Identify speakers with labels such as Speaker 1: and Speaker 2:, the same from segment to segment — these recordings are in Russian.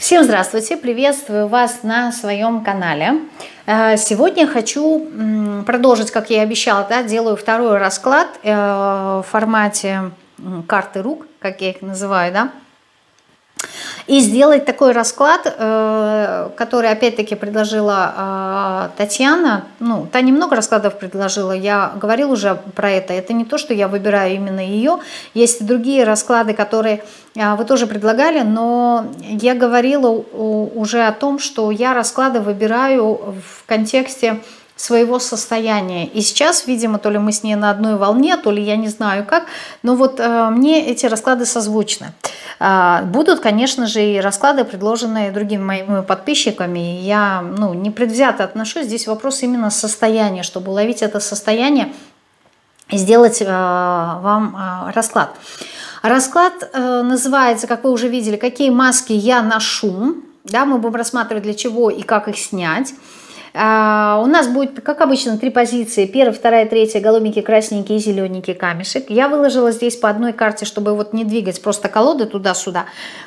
Speaker 1: Всем здравствуйте, приветствую вас на своем канале. Сегодня хочу продолжить, как я и обещала, да, делаю второй расклад в формате карты рук, как я их называю, да. И сделать такой расклад, который опять-таки предложила Татьяна. Ну, та немного раскладов предложила, я говорила уже про это. Это не то, что я выбираю именно ее. Есть и другие расклады, которые вы тоже предлагали, но я говорила уже о том, что я расклады выбираю в контексте своего состояния. И сейчас, видимо, то ли мы с ней на одной волне, то ли я не знаю как, но вот мне эти расклады созвучны. Будут, конечно же, и расклады, предложенные другими моими подписчиками. Я непредвзято отношусь. Здесь вопрос именно состояния, чтобы уловить это состояние и сделать вам расклад. Расклад называется, как вы уже видели, «Какие маски я ношу». Да, мы будем рассматривать, для чего и как их снять. У нас будет, как обычно, 3 позиции. Первая, вторая, третья, голубенький, красненький и зелененький камешек. Я выложила здесь по одной карте, чтобы вот не двигать просто колоды туда-сюда.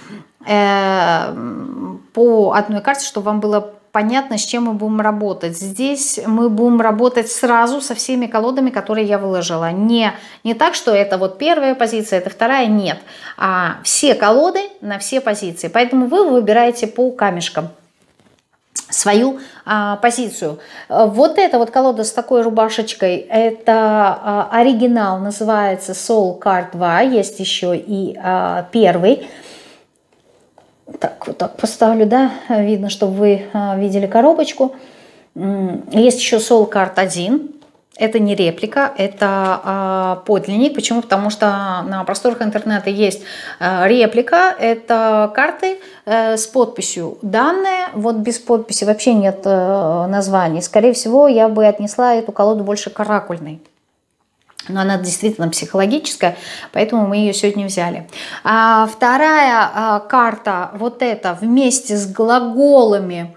Speaker 1: По одной карте, чтобы вам было понятно, с чем мы будем работать. Здесь мы будем работать сразу со всеми колодами, которые я выложила. Не так, что это вот первая позиция, это вторая, нет. А все колоды на все позиции. Поэтому вы выбираете по камешкам свою позицию. Вот эта вот колода с такой рубашечкой, это оригинал, называется Soul Card 2, есть еще и первый. Так, вот так поставлю, да, видно, чтобы вы видели коробочку. Есть еще Soul Card 1. Это не реплика, это подлинник. Почему? Потому что на просторах интернета есть реплика. Это карты с подписью «Данные». Вот без подписи вообще нет названий. Скорее всего, я бы отнесла эту колоду больше к оракульной. Но она действительно психологическая, поэтому мы ее сегодня взяли. Вторая карта, вот эта, вместе с глаголами.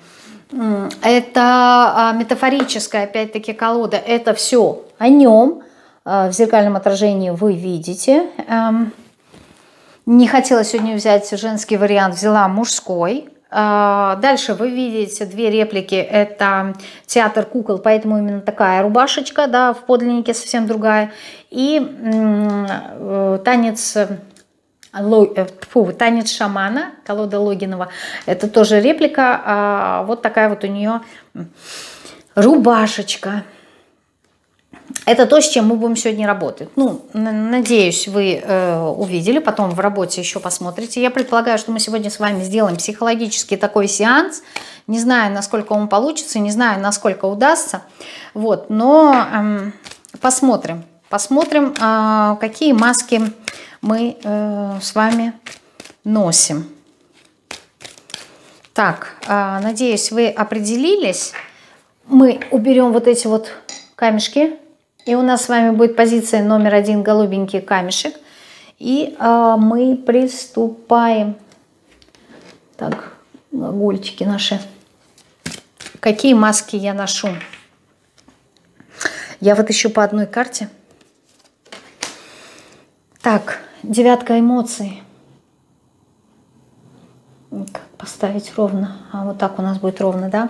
Speaker 1: Это метафорическая, опять-таки, колода. Это все о нем. В зеркальном отражении вы видите. Не хотела сегодня взять женский вариант, взяла мужской. Дальше вы видите 2 реплики. Это театр кукол, поэтому именно такая рубашечка, да, в подлиннике совсем другая. И танец шамана, колода Логинова. Это тоже реплика. Вот такая вот у нее рубашечка. Это то, с чем мы будем сегодня работать. Ну, надеюсь, вы увидели, потом в работе еще посмотрите. Я предполагаю, что мы сегодня с вами сделаем психологический такой сеанс. Не знаю, насколько он получится, не знаю, насколько удастся. Вот, но посмотрим. Посмотрим, какие маски мы с вами носим. Так, надеюсь, вы определились. Мы уберем вот эти вот камешки. И у нас с вами будет позиция номер 1, голубенький камешек. И мы приступаем. Так, глагольчики наши. Какие маски я ношу? Я вытащу по одной карте. Так, 9 эмоций. Как поставить ровно? Вот так у нас будет ровно, да?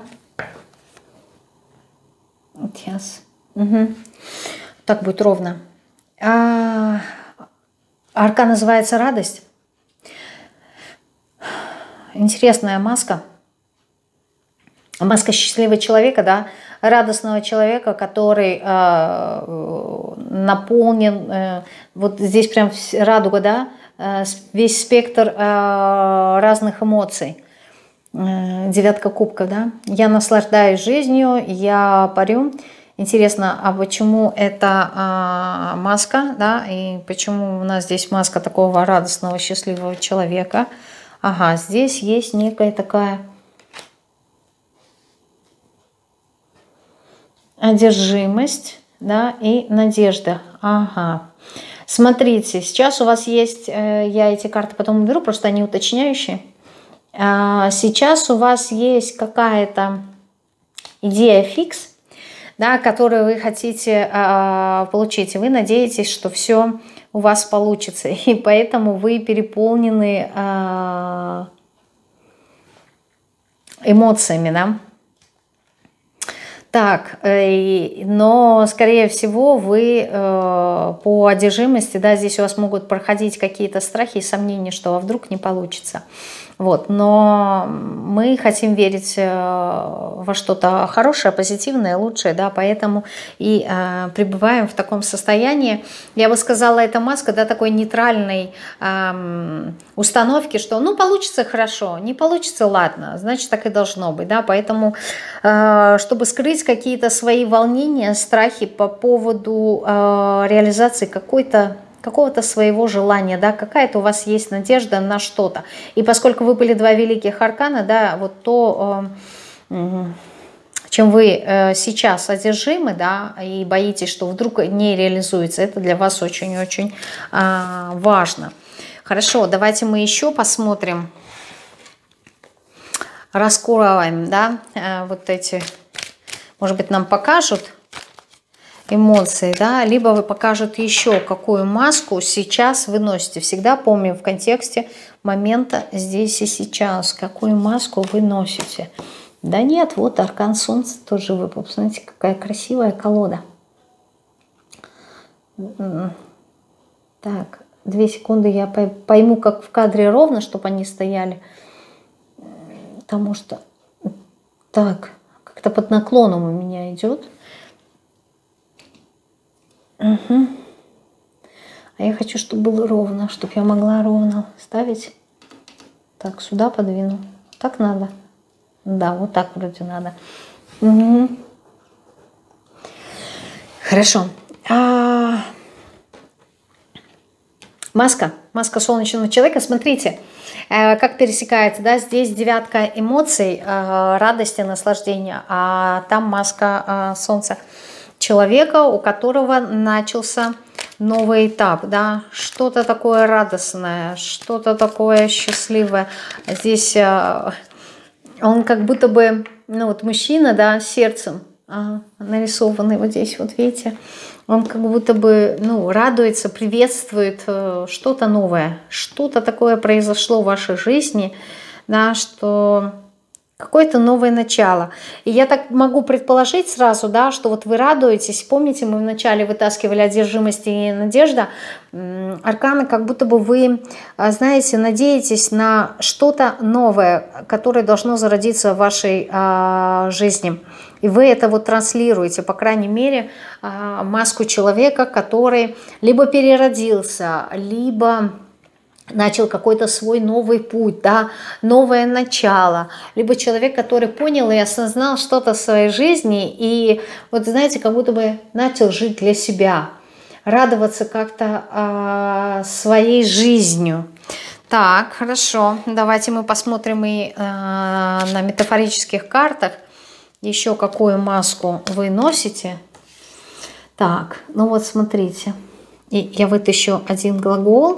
Speaker 1: Сейчас. Угу. Так будет ровно. Аркан называется «Радость». Интересная маска. Маска счастливого человека, да, радостного человека, который наполнен, вот здесь прям радуга, да, весь спектр разных эмоций. 9 кубков, да. Я наслаждаюсь жизнью, я парю. Интересно, а почему это маска, да, и почему у нас здесь маска такого радостного, счастливого человека? Ага, здесь есть некая такая одержимость, да, и надежда. Ага. Смотрите, сейчас у вас есть, я эти карты потом уберу, просто они уточняющие. Сейчас у вас есть какая-то идея фикс, да, которую вы хотите получить, и вы надеетесь, что все у вас получится, и поэтому вы переполнены эмоциями, да. Так, но, скорее всего, вы по одержимости, да, здесь у вас могут проходить какие-то страхи и сомнения, что вдруг не получится. Вот, но мы хотим верить во что-то хорошее, позитивное, лучшее, да, поэтому и пребываем в таком состоянии. Я бы сказала, эта маска, да, такой нейтральной установки, что, ну, получится хорошо, не получится, ладно, значит, так и должно быть, да, поэтому, чтобы скрыть какие-то свои волнения, страхи по поводу реализации какого-то своего желания, да, какая-то у вас есть надежда на что-то. И поскольку вы были два великих аркана, да, вот то, чем вы сейчас одержимы, да, и боитесь, что вдруг не реализуется, это для вас очень-очень важно. Хорошо, давайте мы еще посмотрим, раскроем, да, вот эти, может быть, нам покажут эмоции, да, либо вы покажут еще, какую маску сейчас вы носите. Всегда помним в контексте момента здесь и сейчас, какую маску вы носите. Да нет, вот аркан Солнца тоже выпал. Посмотрите, какая красивая колода. Так, 2 секунды, я пойму, как в кадре ровно, чтобы они стояли. Потому что, так, как-то под наклоном у меня идет. Угу. А я хочу, чтобы было ровно, чтобы я могла ровно ставить. Так, сюда подвину. Так надо? Да, вот так вроде надо. Угу. Хорошо. Маска солнечного человека. Смотрите, как пересекается, да, здесь 9 эмоций, радости, наслаждения, а там маска солнца человека, у которого начался новый этап, да, что-то такое радостное, что-то такое счастливое. Здесь он как будто бы, ну вот мужчина, да, сердцем нарисованный вот здесь, вот видите, он как будто бы, ну, радуется, приветствует что-то новое, что-то такое произошло в вашей жизни, да, что какое-то новое начало. И я так могу предположить сразу, да, что вот вы радуетесь. Помните, мы вначале вытаскивали одержимость и надежда. Арканы, как будто бы вы, знаете, надеетесь на что-то новое, которое должно зародиться в вашей жизни. И вы это вот транслируете, по крайней мере, маску человека, который либо переродился, либо начал какой-то свой новый путь, да, новое начало, либо человек, который понял и осознал что-то в своей жизни и, вот знаете, как будто бы начал жить для себя, радоваться как-то своей жизнью. Так, хорошо, давайте мы посмотрим и на метафорических картах еще какую маску вы носите. Так, ну вот смотрите, и я вытащу один глагол.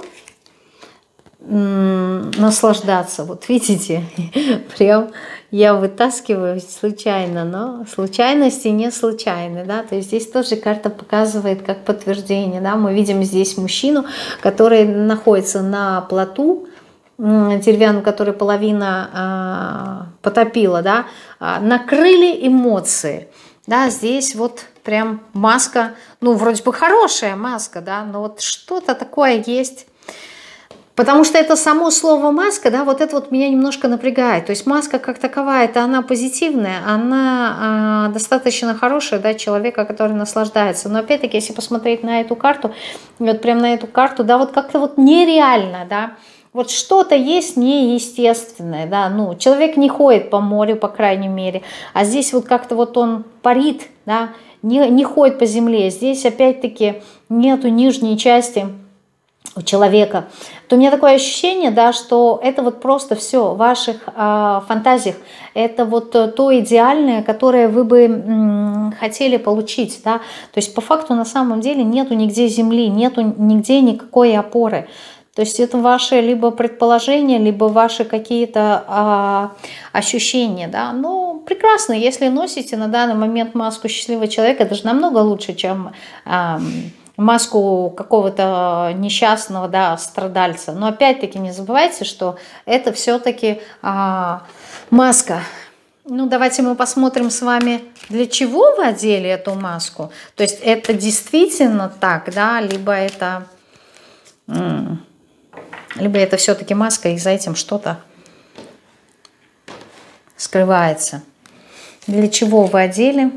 Speaker 1: Наслаждаться, вот видите, прям я вытаскиваю случайно, но случайности не случайны, да, то есть здесь тоже карта показывает как подтверждение, да, мы видим здесь мужчину, который находится на плоту деревянном, который половина потопила, да, накрыли эмоции, да, здесь вот прям маска, ну, вроде бы хорошая маска, да, но вот что-то такое есть. Потому что это само слово маска, да, вот это вот меня немножко напрягает. То есть маска как таковая, это она позитивная, она достаточно хорошая, да, человека, который наслаждается. Но опять-таки, если посмотреть на эту карту, вот прям на эту карту, да, вот как-то вот нереально, да, вот что-то есть неестественное, да, ну, человек не ходит по морю, по крайней мере, а здесь вот как-то вот он парит, да, не ходит по земле. Здесь опять-таки нету нижней части у человека, то у меня такое ощущение, да, что это вот просто все в ваших фантазиях, это вот то идеальное, которое вы бы хотели получить, да, то есть по факту на самом деле нету нигде земли, нету нигде никакой опоры, то есть это ваши либо предположения, либо ваши какие-то ощущения, да, ну, прекрасно, если носите на данный момент маску счастливого человека, это же намного лучше, чем маску какого-то несчастного, да, страдальца. Но опять-таки не забывайте, что это все-таки маска. Ну, давайте мы посмотрим с вами, для чего вы одели эту маску. То есть это действительно так, да, либо это все-таки маска, и за этим что-то скрывается. Для чего вы одели?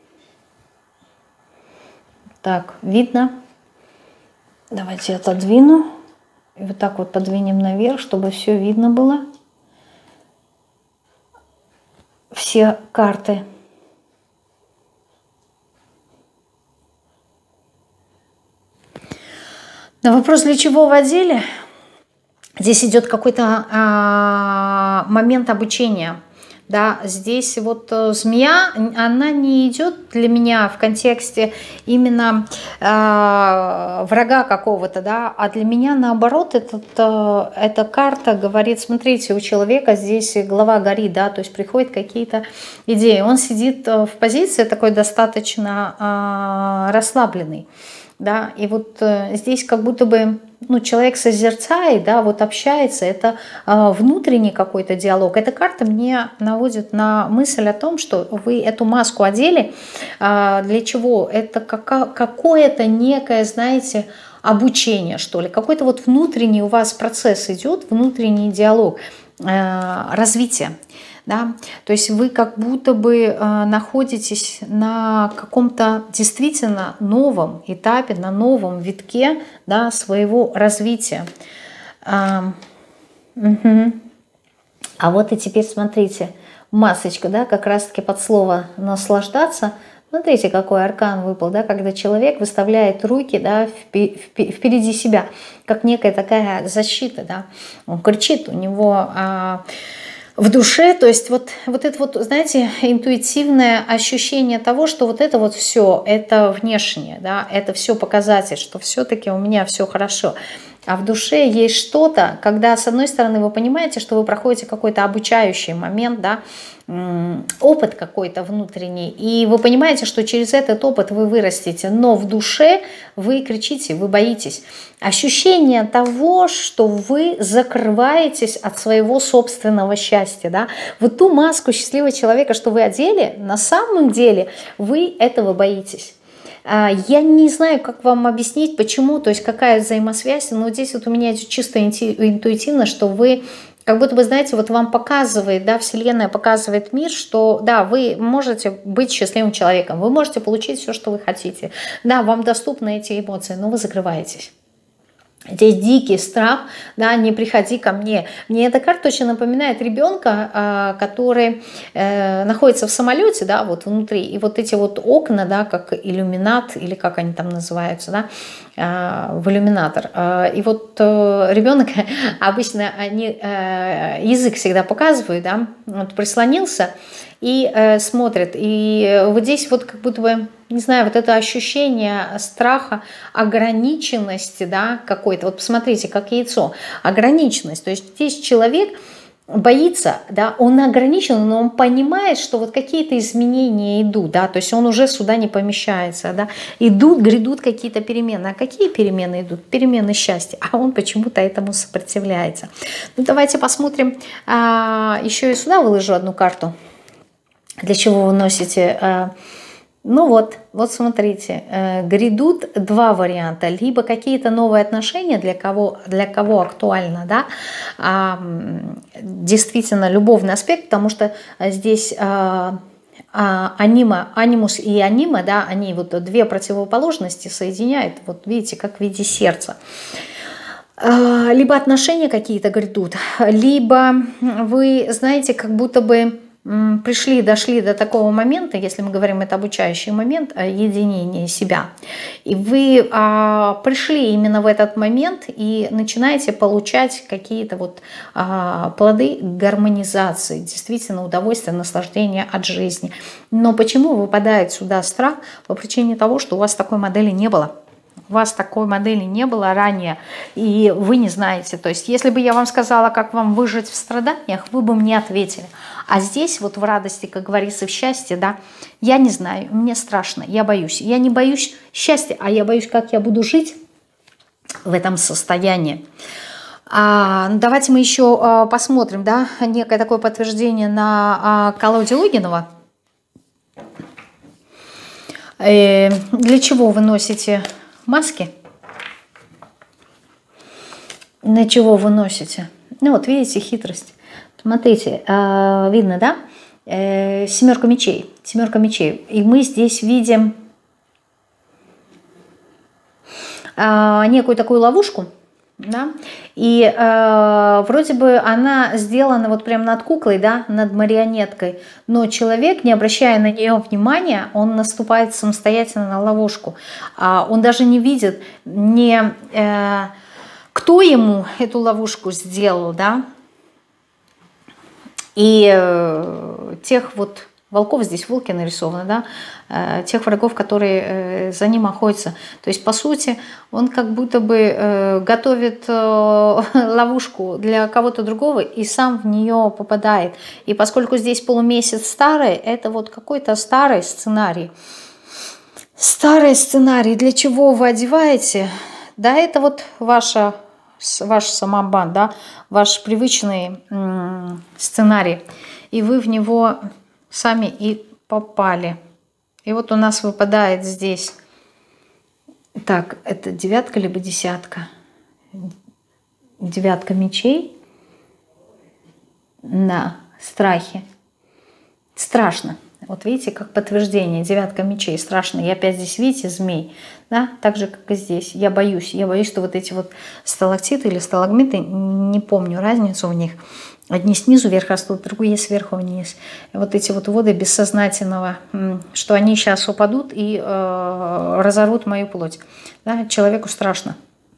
Speaker 1: Так, видно? Давайте отодвину. И вот так вот подвинем наверх, чтобы все видно было. Все карты. На вопрос, для чего вы одели, здесь идет какой-то момент обучения. Да, здесь вот змея, она не идет для меня в контексте именно врага какого-то, да, а для меня наоборот эта карта говорит, смотрите, у человека здесь голова горит, да, то есть приходят какие-то идеи. Он сидит в позиции такой достаточно расслабленный, да, и вот здесь как будто бы человек созерцает, да, вот общается, это внутренний какой-то диалог. Эта карта мне наводит на мысль о том, что вы эту маску одели. Для чего? Это какое-то некое, знаете, обучение, что ли. Какой-то вот внутренний у вас процесс идет, внутренний диалог, развитие. Да? То есть вы как будто бы находитесь на каком-то действительно новом этапе, на новом витке, да, своего развития. Угу. А вот и теперь смотрите, масочка, да, как раз-таки под слово «наслаждаться». Смотрите, какой аркан выпал, да, когда человек выставляет руки, да, впереди себя, как некая такая защита, да. Он кричит, у него в душе, то есть вот это вот, знаете, интуитивное ощущение того, что вот это вот все, это внешнее, да, это все показатель, что все-таки у меня все хорошо. А в душе есть что-то, когда, с одной стороны, вы понимаете, что вы проходите какой-то обучающий момент, да, опыт какой-то внутренний, и вы понимаете, что через этот опыт вы вырастете, но в душе вы кричите, вы боитесь. Ощущение того, что вы закрываетесь от своего собственного счастья, да, вот ту маску счастливого человека, что вы одели, на самом деле вы этого боитесь. Я не знаю, как вам объяснить, почему, то есть какая взаимосвязь, но здесь вот у меня чисто интуитивно, что вы, как будто бы, знаете, вот вам показывает, да, Вселенная показывает мир, что, да, вы можете быть счастливым человеком, вы можете получить все, что вы хотите, да, вам доступны эти эмоции, но вы закрываетесь. Здесь дикий страх, да, не приходи ко мне. Мне эта карта очень напоминает ребенка, который находится в самолете, да, вот внутри, и вот эти вот окна, да, как иллюминат, или как они там называются, да, в иллюминатор. И вот ребенок, обычно они язык всегда показывают, да, вот прислонился и смотрит. И вот здесь вот как будто бы, не знаю, вот это ощущение страха, ограниченности, да, какой-то. Вот посмотрите, как яйцо. Ограниченность. То есть здесь человек боится, да, он ограничен, но он понимает, что вот какие-то изменения идут, да, то есть он уже сюда не помещается, да, грядут какие-то перемены. А какие перемены идут? Перемены счастья. А он почему-то этому сопротивляется. Ну, давайте посмотрим. Еще и сюда выложу одну карту. Для чего вы носите? Ну вот смотрите, грядут два варианта. Либо какие-то новые отношения, для кого актуально, да, действительно любовный аспект, потому что здесь анимус и анима, да, они вот две противоположности соединяют, вот видите, как в виде сердца. Либо отношения какие-то грядут, либо вы, знаете, как будто бы дошли до такого момента, если мы говорим, это обучающий момент, единения себя. И вы пришли именно в этот момент и начинаете получать какие-то вот плоды гармонизации, действительно удовольствие, наслаждение от жизни. Но почему выпадает сюда страх? По причине того, что у вас такой модели не было. У вас такой модели не было ранее, и вы не знаете. То есть, если бы я вам сказала, как вам выжить в страданиях, вы бы мне ответили. А здесь вот в радости, как говорится, в счастье, да, я не знаю, мне страшно, я боюсь. Я не боюсь счастья, а я боюсь, как я буду жить в этом состоянии. Давайте мы еще посмотрим, да, некое такое подтверждение на колоде Логинова. Для чего вы носите маски? На чего вы носите? Ну вот, видите, хитрость. Смотрите, видно, да? Семерка мечей. Семерка мечей. И мы здесь видим некую такую ловушку. Да? И вроде бы она сделана вот прям над куклой, да, над марионеткой, но человек, не обращая на нее внимания, он наступает самостоятельно на ловушку. Он даже не видит, кто ему эту ловушку сделал, да, и тех вот волков, здесь волки нарисованы, да, тех врагов, которые за ним охотятся. То есть, по сути, он как будто бы готовит ловушку для кого-то другого и сам в нее попадает. И поскольку здесь полумесяц старый, это вот какой-то старый сценарий. Старый сценарий, для чего вы одеваете? Да, это вот ваш самообман, да, ваш привычный сценарий. И вы в него сами и попали. И вот у нас выпадает здесь, так, это девятка либо десятка? Девятка мечей на страхе. Страшно. Вот видите, как подтверждение, девятка мечей, страшно. И опять здесь, видите, змей, да, так же, как и здесь. Я боюсь, что вот эти вот сталактиты или сталагмиты, не помню разницу в них, одни снизу вверх растут, другие сверху вниз. И вот эти вот воды бессознательного, что они сейчас упадут и разорвут мою плоть. Да? Человеку страшно.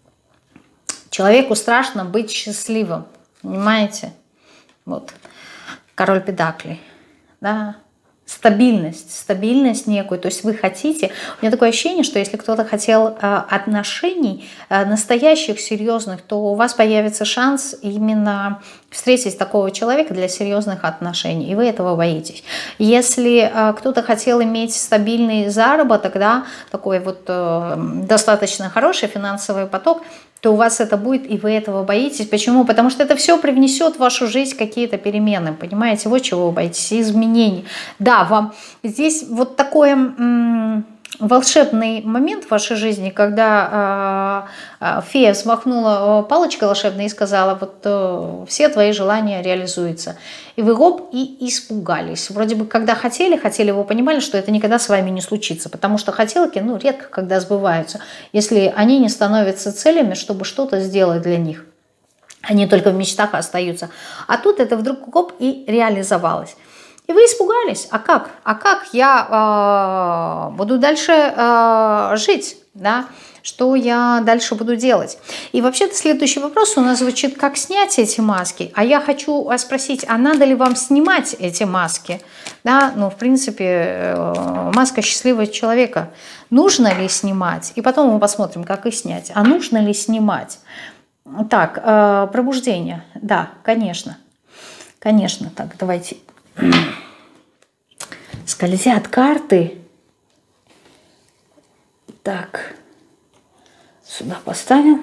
Speaker 1: Человеку страшно быть счастливым, понимаете? Вот, король педаклей, да. Стабильность некую, то есть вы хотите, у меня такое ощущение, что если кто-то хотел отношений настоящих, серьезных, то у вас появится шанс именно встретить такого человека для серьезных отношений, и вы этого боитесь. Если кто-то хотел иметь стабильный заработок, да, такой вот достаточно хороший финансовый поток, то у вас это будет, и вы этого боитесь. Почему? Потому что это все привнесет в вашу жизнь какие-то перемены, понимаете? Вот чего вы боитесь, изменений. Да, вам здесь вот такой волшебный момент в вашей жизни, когда фея взмахнула палочкой волшебной и сказала, вот все твои желания реализуются. И вы гоп, и испугались. Вроде бы, когда хотели, вы понимали, что это никогда с вами не случится, потому что хотелки, ну, редко когда сбываются, если они не становятся целями, чтобы что-то сделать для них. Они только в мечтах остаются. А тут это вдруг гоп и реализовалось. И вы испугались. А как? А как я буду дальше жить? Да? Что я дальше буду делать? И вообще-то следующий вопрос у нас звучит, как снять эти маски? А я хочу спросить, а надо ли вам снимать эти маски? Да? Ну, в принципе, маска счастливого человека. Нужно ли снимать? И потом мы посмотрим, как их снять. А нужно ли снимать? Так, пробуждение. Да, конечно. Конечно. Так, давайте... Скользят карты. Так, сюда поставим.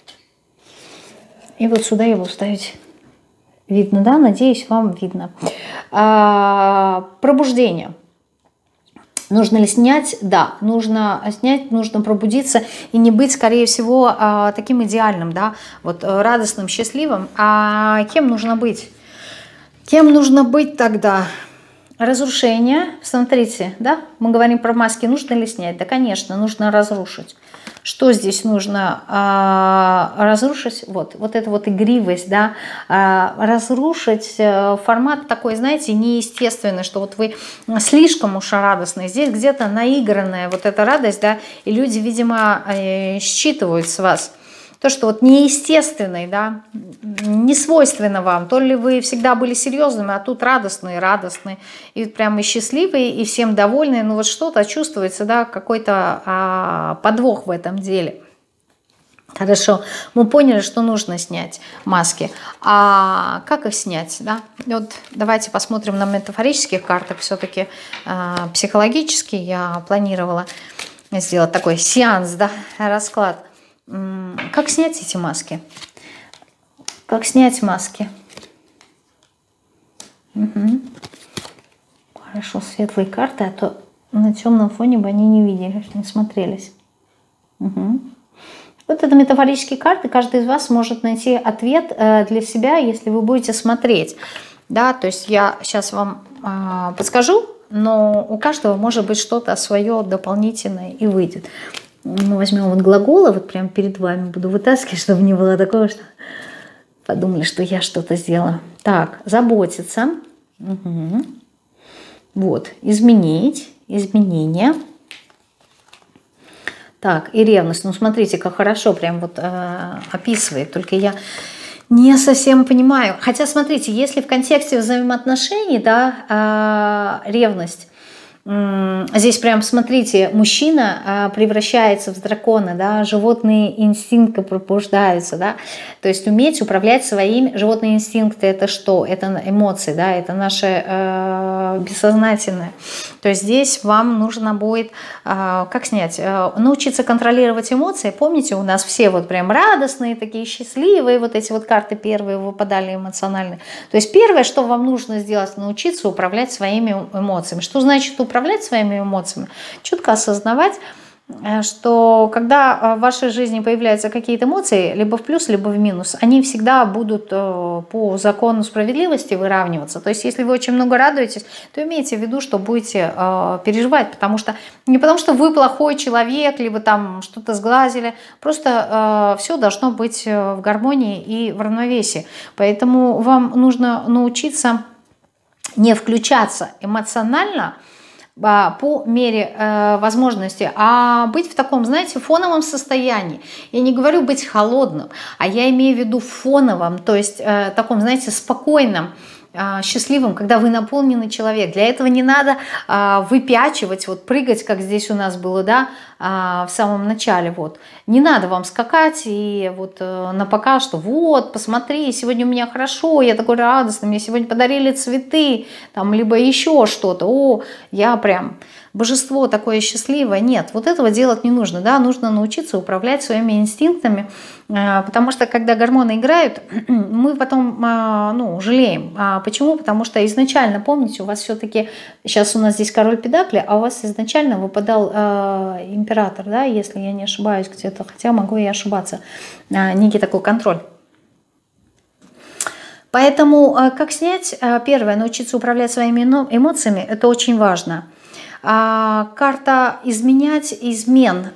Speaker 1: И вот сюда его вставить. Видно, да? Надеюсь, вам видно. Пробуждение. Нужно ли снять? Да, нужно снять, нужно пробудиться и не быть, скорее всего, таким идеальным, да, вот радостным, счастливым. А кем нужно быть? Кем нужно быть тогда? Разрушение. Смотрите, да, мы говорим про маски. Нужно ли снять? Да, конечно, нужно разрушить. Что здесь нужно разрушить? Вот это вот игривость, да, разрушить формат такой, знаете, неестественный, что вот вы слишком уж радостны. Здесь где-то наигранная вот эта радость, да, и люди, видимо, считывают с вас. То, что вот неестественный, да, не свойственно вам. То ли вы всегда были серьезными, а тут радостные, и прям и счастливые, и всем довольные. Ну вот что-то чувствуется, да, какой-то подвох в этом деле. Хорошо, мы поняли, что нужно снять маски. А как их снять, да? Вот давайте посмотрим на метафорических картах. Все-таки психологически я планировала сделать такой сеанс, да, расклад. Как снять эти маски? Как снять маски? Угу. Хорошо, светлые карты, а то на темном фоне бы они не видели, не смотрелись. Угу. Вот это метафорические карты. Каждый из вас может найти ответ для себя, если вы будете смотреть. Да, то есть я сейчас вам подскажу, но у каждого может быть что-то свое дополнительное и выйдет. Мы возьмем вот глаголы, вот прямо перед вами буду вытаскивать, чтобы не было такого, что подумали, что я что-то сделала. Так, заботиться. Угу. Вот, изменить, изменения. Так, и ревность. Ну, смотрите, как хорошо прям вот описывает. Только я не совсем понимаю. Хотя, смотрите, если в контексте взаимоотношений, да, ревность, здесь прям, смотрите, мужчина превращается в дракона, да, животные инстинкты пробуждаются, да, то есть уметь управлять своими, животные инстинкты это что? Это эмоции, да, это наше бессознательное. То есть здесь вам нужно будет, как снять, научиться контролировать эмоции. Помните, у нас все вот прям радостные, такие счастливые, вот эти вот карты первые выпадали эмоциональные. То есть первое, что вам нужно сделать, научиться управлять своими эмоциями. Что значит управлять своими эмоциями? Четко осознавать, что когда в вашей жизни появляются какие-то эмоции, либо в плюс, либо в минус, они всегда будут по закону справедливости выравниваться. То есть если вы очень много радуетесь, то имейте в виду, что будете переживать, потому что не потому что вы плохой человек, либо там что-то сглазили, просто все должно быть в гармонии и в равновесии. Поэтому вам нужно научиться не включаться эмоционально по мере возможности, а быть в таком, знаете, фоновом состоянии. Я не говорю быть холодным, а я имею в виду фоновом, то есть таком, знаете, спокойном, счастливым, когда вы наполненный человек. Для этого не надо выпячивать, вот прыгать, как здесь у нас было, да, в самом начале. Вот. Не надо вам скакать и вот на показ, что вот, посмотри, сегодня у меня хорошо, я такой радостный, мне сегодня подарили цветы, там, либо еще что-то. О, я прям божество такое счастливое. Нет, вот этого делать не нужно, да, нужно научиться управлять своими инстинктами, потому что когда гормоны играют, мы потом, ну, жалеем. Почему? Потому что изначально, помните, у вас все-таки, сейчас у нас здесь король педакли, а у вас изначально выпадал император, да, если я не ошибаюсь где-то, хотя могу и ошибаться, некий такой контроль. Поэтому как снять? Первое, научиться управлять своими эмоциями, это очень важно. Карта изменять, измен.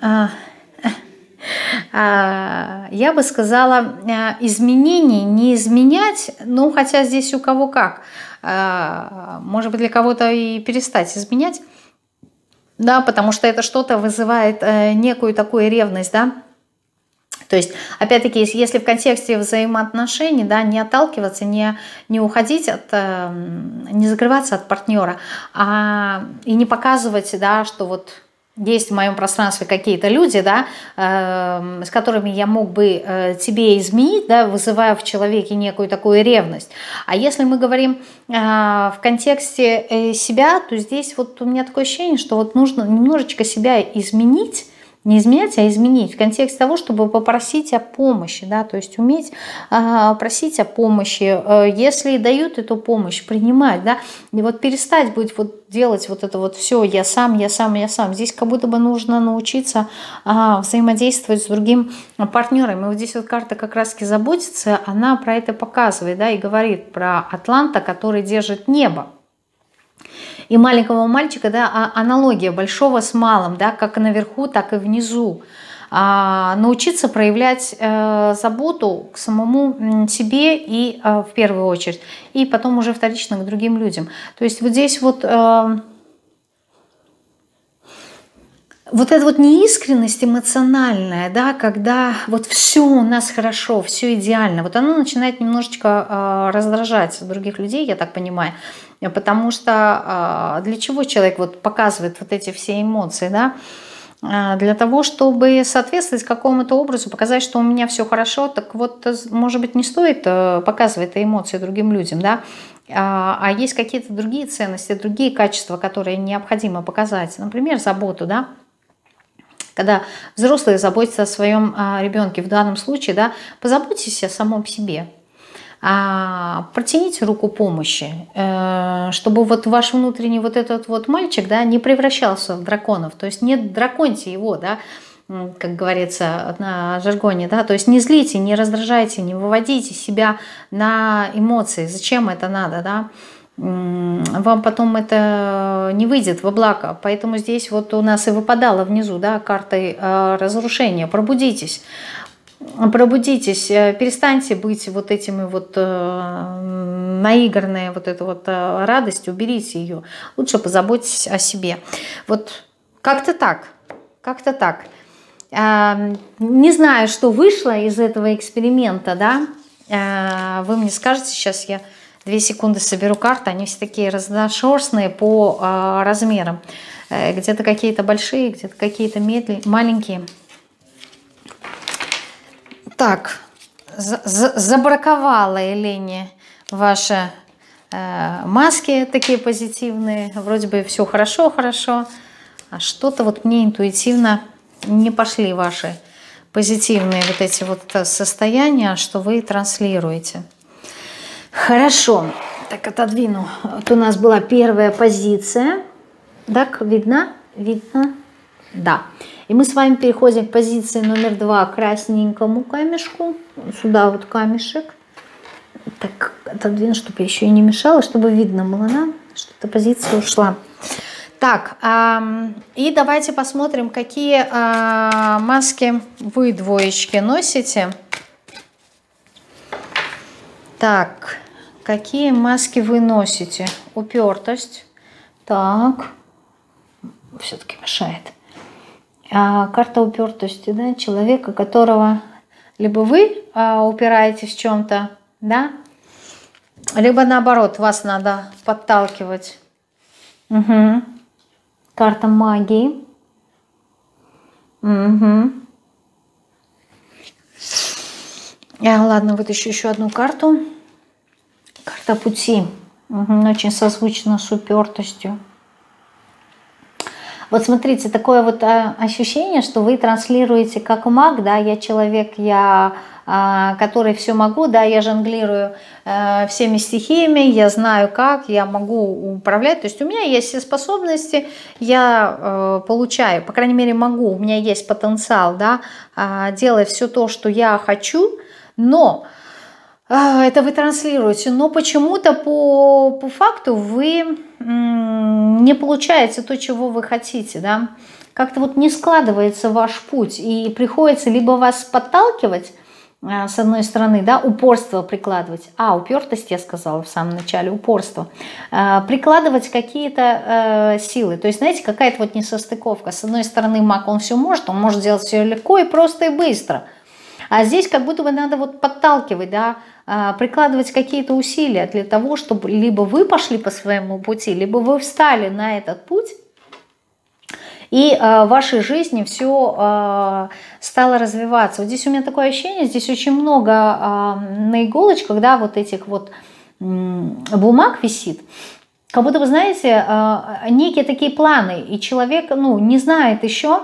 Speaker 1: Я бы сказала, изменений не изменять, ну, хотя здесь у кого как. Может быть, для кого-то и перестать изменять, да, потому что это что-то вызывает некую такую ревность, да. То есть, опять-таки, если в контексте взаимоотношений, да, не отталкиваться, не уходить от, не закрываться от партнера, и не показывать, да, что вот есть в моем пространстве какие-то люди, да, с которыми я мог бы тебе изменить, да, вызывая в человеке некую такую ревность. А если мы говорим в контексте себя, то здесь вот у меня такое ощущение, что вот нужно немножечко себя изменить, не изменять, а изменить в контексте того, чтобы попросить о помощи, да, то есть уметь просить о помощи, если дают эту помощь, принимать, да, и вот перестать быть вот делать вот это вот все, я сам, я сам, я сам. Здесь как будто бы нужно научиться взаимодействовать с другим партнером. И вот здесь вот карта как раз-таки заботится, она про это показывает, да, и говорит про Атланта, который держит небо. И маленького мальчика, да, аналогия большого с малым, да, как наверху, так и внизу. Научиться проявлять заботу к самому себе и в первую очередь, и потом уже вторично к другим людям. То есть вот здесь вот вот эта вот неискренность эмоциональная, да, когда вот все у нас хорошо, все идеально, вот оно начинает немножечко раздражать других людей, я так понимаю, потому что для чего человек вот показывает вот эти все эмоции, да, для того, чтобы соответствовать какому-то образу, показать, что у меня все хорошо, так вот, может быть, не стоит показывать эти эмоции другим людям, да, а есть какие-то другие ценности, другие качества, которые необходимо показать, например, заботу, да. Когда взрослые заботятся о своем ребенке, в данном случае, да, позаботьтесь о самом себе. протяните руку помощи, чтобы вот ваш внутренний вот этот вот мальчик, да, не превращался в драконов. То есть не драконьте его, да, как говорится на жаргоне, да, то есть не злите, не раздражайте, не выводите себя на эмоции. Зачем это надо, да? Вам потом это не выйдет во благо. Поэтому здесь вот у нас и выпадало внизу, да, картой разрушения. Пробудитесь. Пробудитесь, перестаньте быть вот этими вот наигранной вот этой вот радостью, уберите ее. Лучше позаботьтесь о себе. Вот как-то так, как-то так. Не знаю, что вышло из этого эксперимента, да. Вы мне скажете, сейчас я 2 секунды соберу карты, они все такие разношерстные по размерам. Где-то какие-то большие, где-то какие-то маленькие. Так, забраковала Елене ваши маски такие позитивные. Вроде бы все хорошо, а что-то вот мне интуитивно не пошли ваши позитивные вот эти вот состояния, что вы транслируете. Хорошо, так отодвину. Вот у нас была первая позиция. Так, видно? Видно? Да. И мы с вами переходим к позиции номер 2, красненькому камешку. Сюда вот камешек. Так, отодвину, чтобы я еще и не мешала, чтобы видно было, да? Что эта позиция ушла. Так, и давайте посмотрим, какие маски вы, двоечки, носите. Так, какие маски вы носите? Упертость. Так, все-таки мешает. Карта упертости, да, человека, которого либо вы упираетесь в чем-то, да, либо наоборот, вас надо подталкивать. Угу. Карта магии. Угу. Ладно, вытащу еще одну карту. Карта пути. Угу. Очень созвучна с упертостью. Вот смотрите, такое вот ощущение, что вы транслируете как маг, да, я человек, который все могу, да, я жонглирую всеми стихиями, я знаю как, я могу управлять, то есть у меня есть все способности, я получаю, по крайней мере могу, у меня есть потенциал, да, делать все то, что я хочу, но это вы транслируете, но почему-то по факту вы не получаете то, чего вы хотите, да, как-то вот не складывается ваш путь, и приходится либо вас подталкивать, с одной стороны, да, упорство прикладывать, упертость я сказала в самом начале, упорство, прикладывать какие-то силы, то есть, знаете, какая-то вот несостыковка, с одной стороны маг, он может делать все легко и просто и быстро, а здесь как будто бы надо вот подталкивать, да, прикладывать какие-то усилия для того, чтобы либо вы пошли по своему пути, либо вы встали на этот путь, и в вашей жизни все стало развиваться. Вот здесь у меня такое ощущение, здесь очень много на иголочках, да, вот этих вот бумаг висит. Как будто вы знаете, некие такие планы, и человек, не знает еще,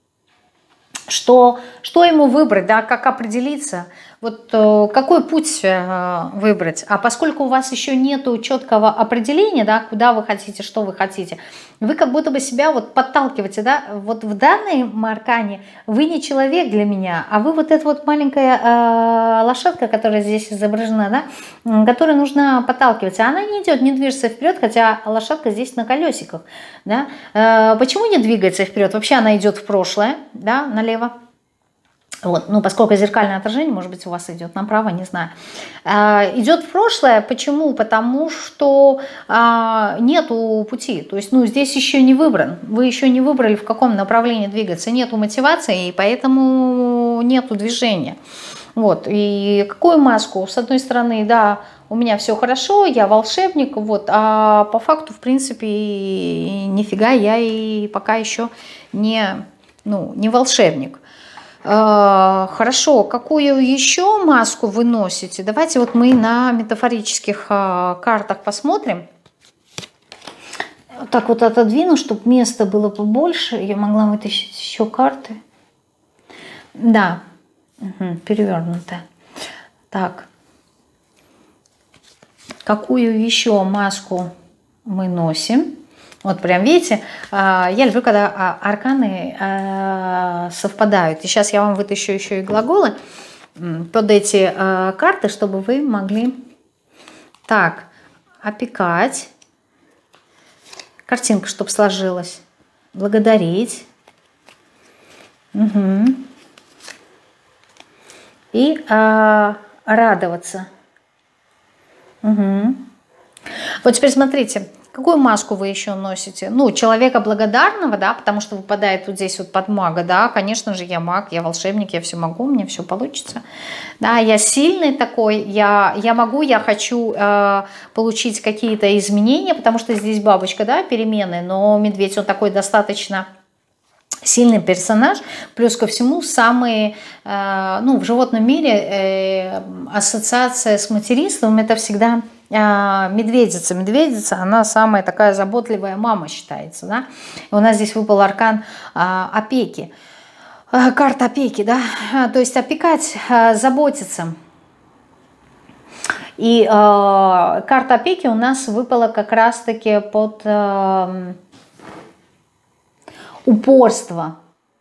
Speaker 1: что ему выбрать, да, как определиться, вот какой путь выбрать. А поскольку у вас еще нету четкого определения, да, куда вы хотите, что вы хотите, вы как будто бы себя вот подталкиваете, да, вот в данном аркане вы не человек для меня, а вы вот эта вот маленькая лошадка, которая здесь изображена, да, которой нужно подталкиваться. Она не идет, не движется вперед, хотя лошадка здесь на колесиках, да. Почему не двигается вперед? Вообще она идет в прошлое, да, налево. Вот, поскольку зеркальное отражение, может быть, у вас идет направо, не знаю. Идет в прошлое. Почему? Потому что нету пути. То есть, здесь еще не выбран. Вы еще не выбрали, в каком направлении двигаться. Нету мотивации, и поэтому нету движения. Вот. И какую маску? С одной стороны, да, у меня все хорошо, я волшебник, вот, а по факту, в принципе, нифига, я и пока еще не волшебник. Хорошо, какую еще маску вы носите? Давайте вот мы на метафорических картах посмотрим. Так вот отодвину, чтобы места было побольше. Я могла вытащить еще карты. Да, перевернутая. Так. какую еще маску мы носим. Вот прям видите, я люблю, когда арканы совпадают. И сейчас я вам вытащу еще и глаголы под эти карты, чтобы вы могли так опекать. Картинка, чтобы сложилась. Благодарить. Угу. И радоваться. Угу. Вот теперь смотрите, какую маску вы еще носите? Ну, человека благодарного, да, потому что выпадает вот здесь вот под мага, да, конечно же, я маг, я волшебник, я все могу, мне все получится. Да, я сильный такой, я могу, я хочу получить какие-то изменения, потому что здесь бабочка, да, перемены, но медведь, он такой достаточно сильный персонаж, плюс ко всему самые, ну, в животном мире ассоциация с материнством это всегда медведица. Медведица, она самая такая заботливая мама считается, да. И у нас здесь выпал аркан опеки, карта опеки, да, то есть опекать, заботиться. И карта опеки у нас выпала как раз-таки под упорство.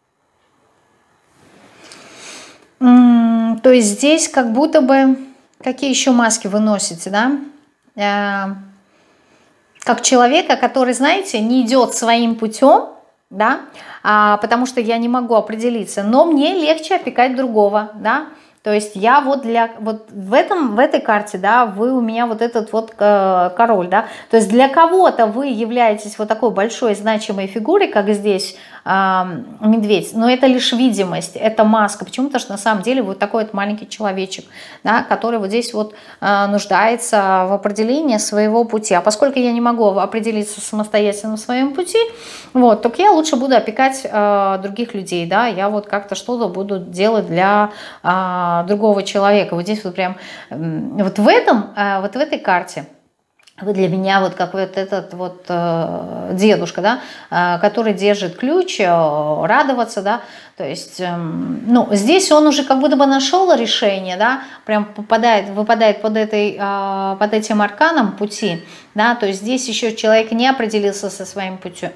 Speaker 1: То есть здесь как будто бы... Какие еще маски вы носите, да? Как человека, который, знаете, не идет своим путем, да? Потому что я не могу определиться. Но мне легче опекать другого, да? То есть я вот в этой карте, да, вы у меня вот этот вот король, да, то есть для кого-то вы являетесь вот такой большой значимой фигурой, как здесь медведь, но это лишь видимость, это маска. Почему? Потому что на самом деле вот такой вот маленький человечек, да, который вот здесь вот нуждается в определении своего пути. А поскольку я не могу определиться самостоятельно в своем пути, вот, только я лучше буду опекать других людей, да, я вот как-то что-то буду делать для другого человека. Вот здесь вот прям вот в этой карте вы для меня вот как вот этот вот дедушка, да, который держит ключ, радоваться, да, то есть, ну, здесь он уже как будто бы нашел решение, да, прям выпадает под этим арканом пути, да, то есть здесь еще человек не определился со своим путем,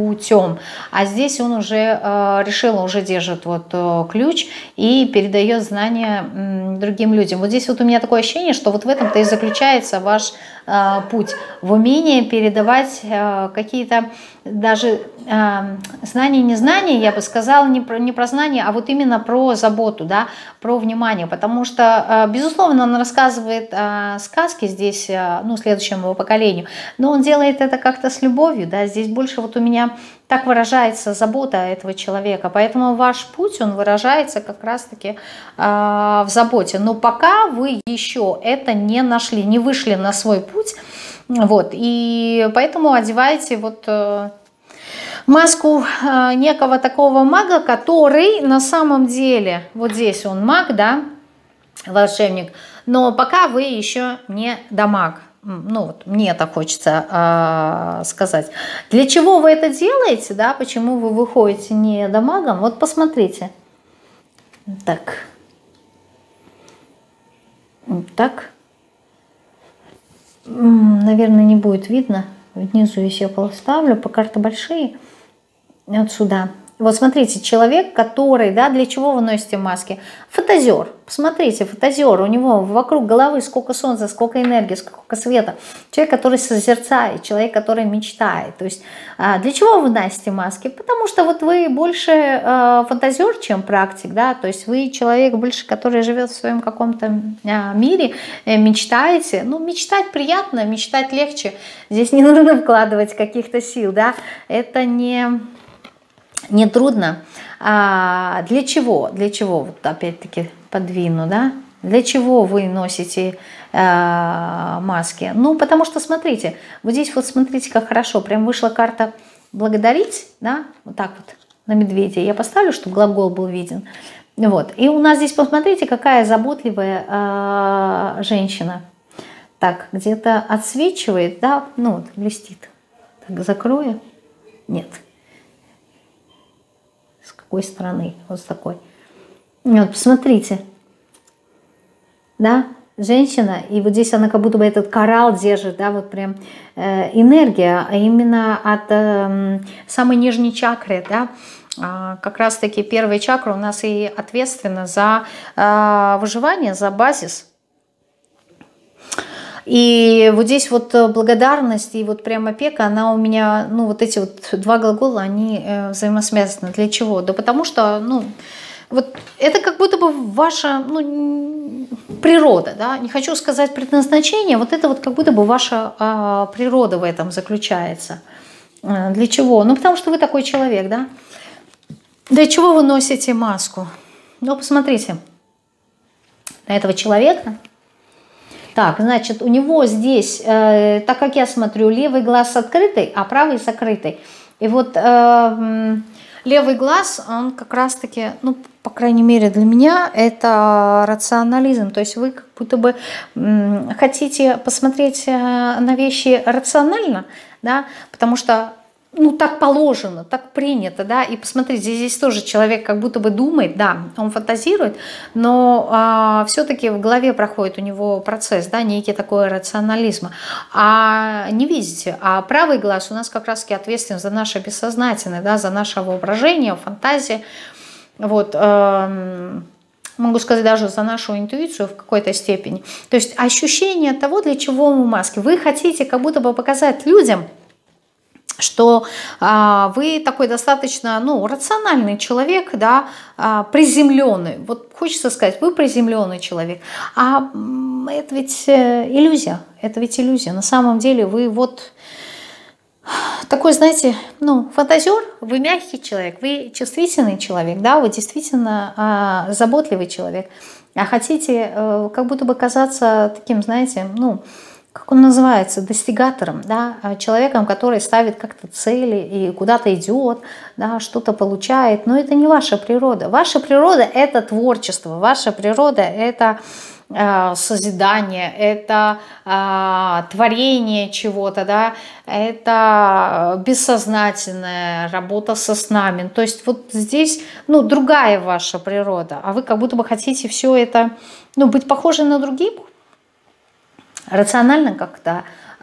Speaker 1: а здесь он уже решил, уже держит вот ключ и передает знания другим людям. Вот здесь вот у меня такое ощущение, что вот в этом-то и заключается ваш путь, в умении передавать какие-то даже знания, не знания, я бы сказала, не про знания, а вот именно про заботу, да, про внимание, потому что, безусловно, он рассказывает сказки здесь, ну, следующему поколению, но он делает это как-то с любовью, да, здесь больше вот у меня так выражается забота этого человека, поэтому ваш путь, он выражается как раз-таки в заботе, но пока вы еще это не нашли, не вышли на свой путь, вот, и поэтому одевайте вот маску некого такого мага, который на самом деле, вот здесь он маг, да, волшебник, но пока вы еще не дамаг. Ну вот мне так хочется сказать. Для чего вы это делаете, да, почему вы выходите не дамагом, вот посмотрите. Так. Так. Наверное, не будет видно. Внизу, если я поставлю, по карты большие, вот сюда. Вот смотрите, человек, который, да, для чего вы носите маски? Фантазер. Посмотрите, фантазер, у него вокруг головы сколько солнца, сколько энергии, сколько света. Человек, который созерцает, человек, который мечтает. То есть для чего вы носите маски? Потому что вот вы больше фантазер, чем практик, да, то есть вы человек больше, который живет в своем каком-то мире, мечтаете. Ну, мечтать приятно, мечтать легче. Здесь не нужно вкладывать каких-то сил, да, это не трудно. Для чего? Для чего? Вот опять-таки подвину, да? Для чего вы носите маски? Ну, потому что, смотрите, вот здесь вот смотрите, как хорошо. Прям вышла карта «благодарить», да? Вот так вот на медведя. Я поставлю, чтобы глагол был виден. Вот. И у нас здесь, посмотрите, какая заботливая женщина. Так, где-то отсвечивает, да? Ну, вот, блестит. Так, закрою. Нет. С какой стороны? Вот с такой. Вот, посмотрите. Да? женщина, и вот здесь она как будто бы этот коралл держит, да, вот прям энергия, а именно от самой нижней чакры, да, как раз-таки первая чакра у нас и ответственна за выживание, за базис. И вот здесь вот благодарность и вот прям опека, она у меня, ну вот эти вот два глагола, они взаимосвязаны. Для чего? Да потому что, ну, вот это как будто бы ваша, ну, природа, да, не хочу сказать предназначение, вот это вот как будто бы ваша природа в этом заключается. Для чего? Ну, потому что вы такой человек, да. Для чего вы носите маску? Ну, посмотрите на этого человека. Так, значит, у него здесь, так как я смотрю, левый глаз открытый, а правый закрытый. И вот левый глаз, он как раз-таки, ну, по крайней мере для меня, это рационализм. То есть вы как будто бы хотите посмотреть на вещи рационально, да, потому что, ну, так положено, так принято, да, и посмотрите, здесь тоже человек как будто бы думает, да, он фантазирует, но все-таки в голове проходит у него процесс, да, некий такой рационализм, а не видите, а правый глаз у нас как раз-таки ответственен за наше бессознательное, да, за наше воображение, фантазии, вот, могу сказать, даже за нашу интуицию в какой-то степени, то есть ощущение того, для чего мы маски, вы хотите как будто бы показать людям, что вы такой достаточно, ну, рациональный человек, да, приземленный. Вот хочется сказать, вы приземленный человек. А это ведь иллюзия. Это ведь иллюзия. На самом деле вы вот такой, знаете, ну, фантазер, вы мягкий человек, вы чувствительный человек, да, вы действительно заботливый человек. А хотите как будто бы казаться таким, знаете, ну, как он называется, достигатором, да, человеком, который ставит как-то цели и куда-то идет, да, что-то получает, но это не ваша природа. Ваша природа – это творчество, ваша природа – это созидание, это творение чего-то, да, это бессознательная работа со снами. То есть вот здесь, ну, другая ваша природа, а вы как будто бы хотите все это, ну, быть похожи на других, рационально как-то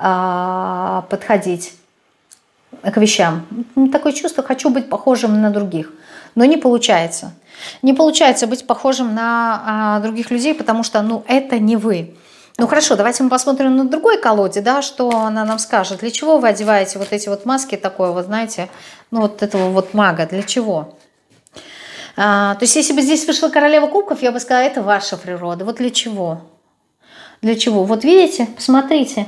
Speaker 1: подходить к вещам. Такое чувство, хочу быть похожим на других, но не получается. Не получается быть похожим на других людей, потому что, ну, это не вы. Ну хорошо, давайте мы посмотрим на другой колоде, да, что она нам скажет. Для чего вы одеваете вот эти вот маски такой вот, знаете, ну вот этого вот мага, для чего? То есть если бы здесь вышла королева кубков, я бы сказала, это ваша природа. Вот для чего? Для чего? Вот видите, посмотрите,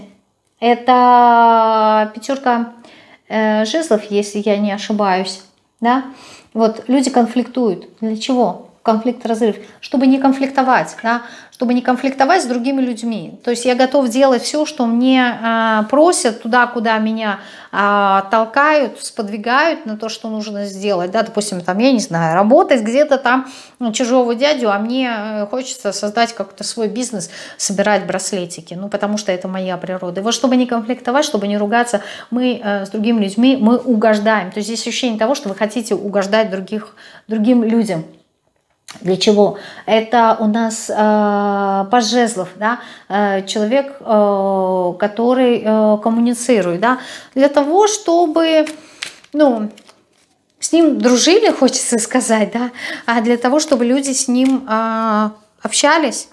Speaker 1: это пятерка жезлов, если я не ошибаюсь, да? Вот люди конфликтуют. Для чего? Конфликт, разрыв. Чтобы не конфликтовать, да? Чтобы не конфликтовать с другими людьми. То есть я готов делать все, что мне просят, туда, куда меня толкают, сподвигают на то, что нужно сделать. Да? Допустим, там, я не знаю, работать где-то там чужого дядю, а мне хочется создать как-то свой бизнес, собирать браслетики. Ну, потому что это моя природа. И вот чтобы не конфликтовать, чтобы не ругаться, мы с другими людьми, мы угождаем. То есть здесь ощущение того, что вы хотите угождать другим людям. Для чего? Это у нас паж жезлов, да? Человек, который коммуницирует, да? Для того, чтобы, ну, с ним дружили, хочется сказать, да? А для того, чтобы люди с ним общались.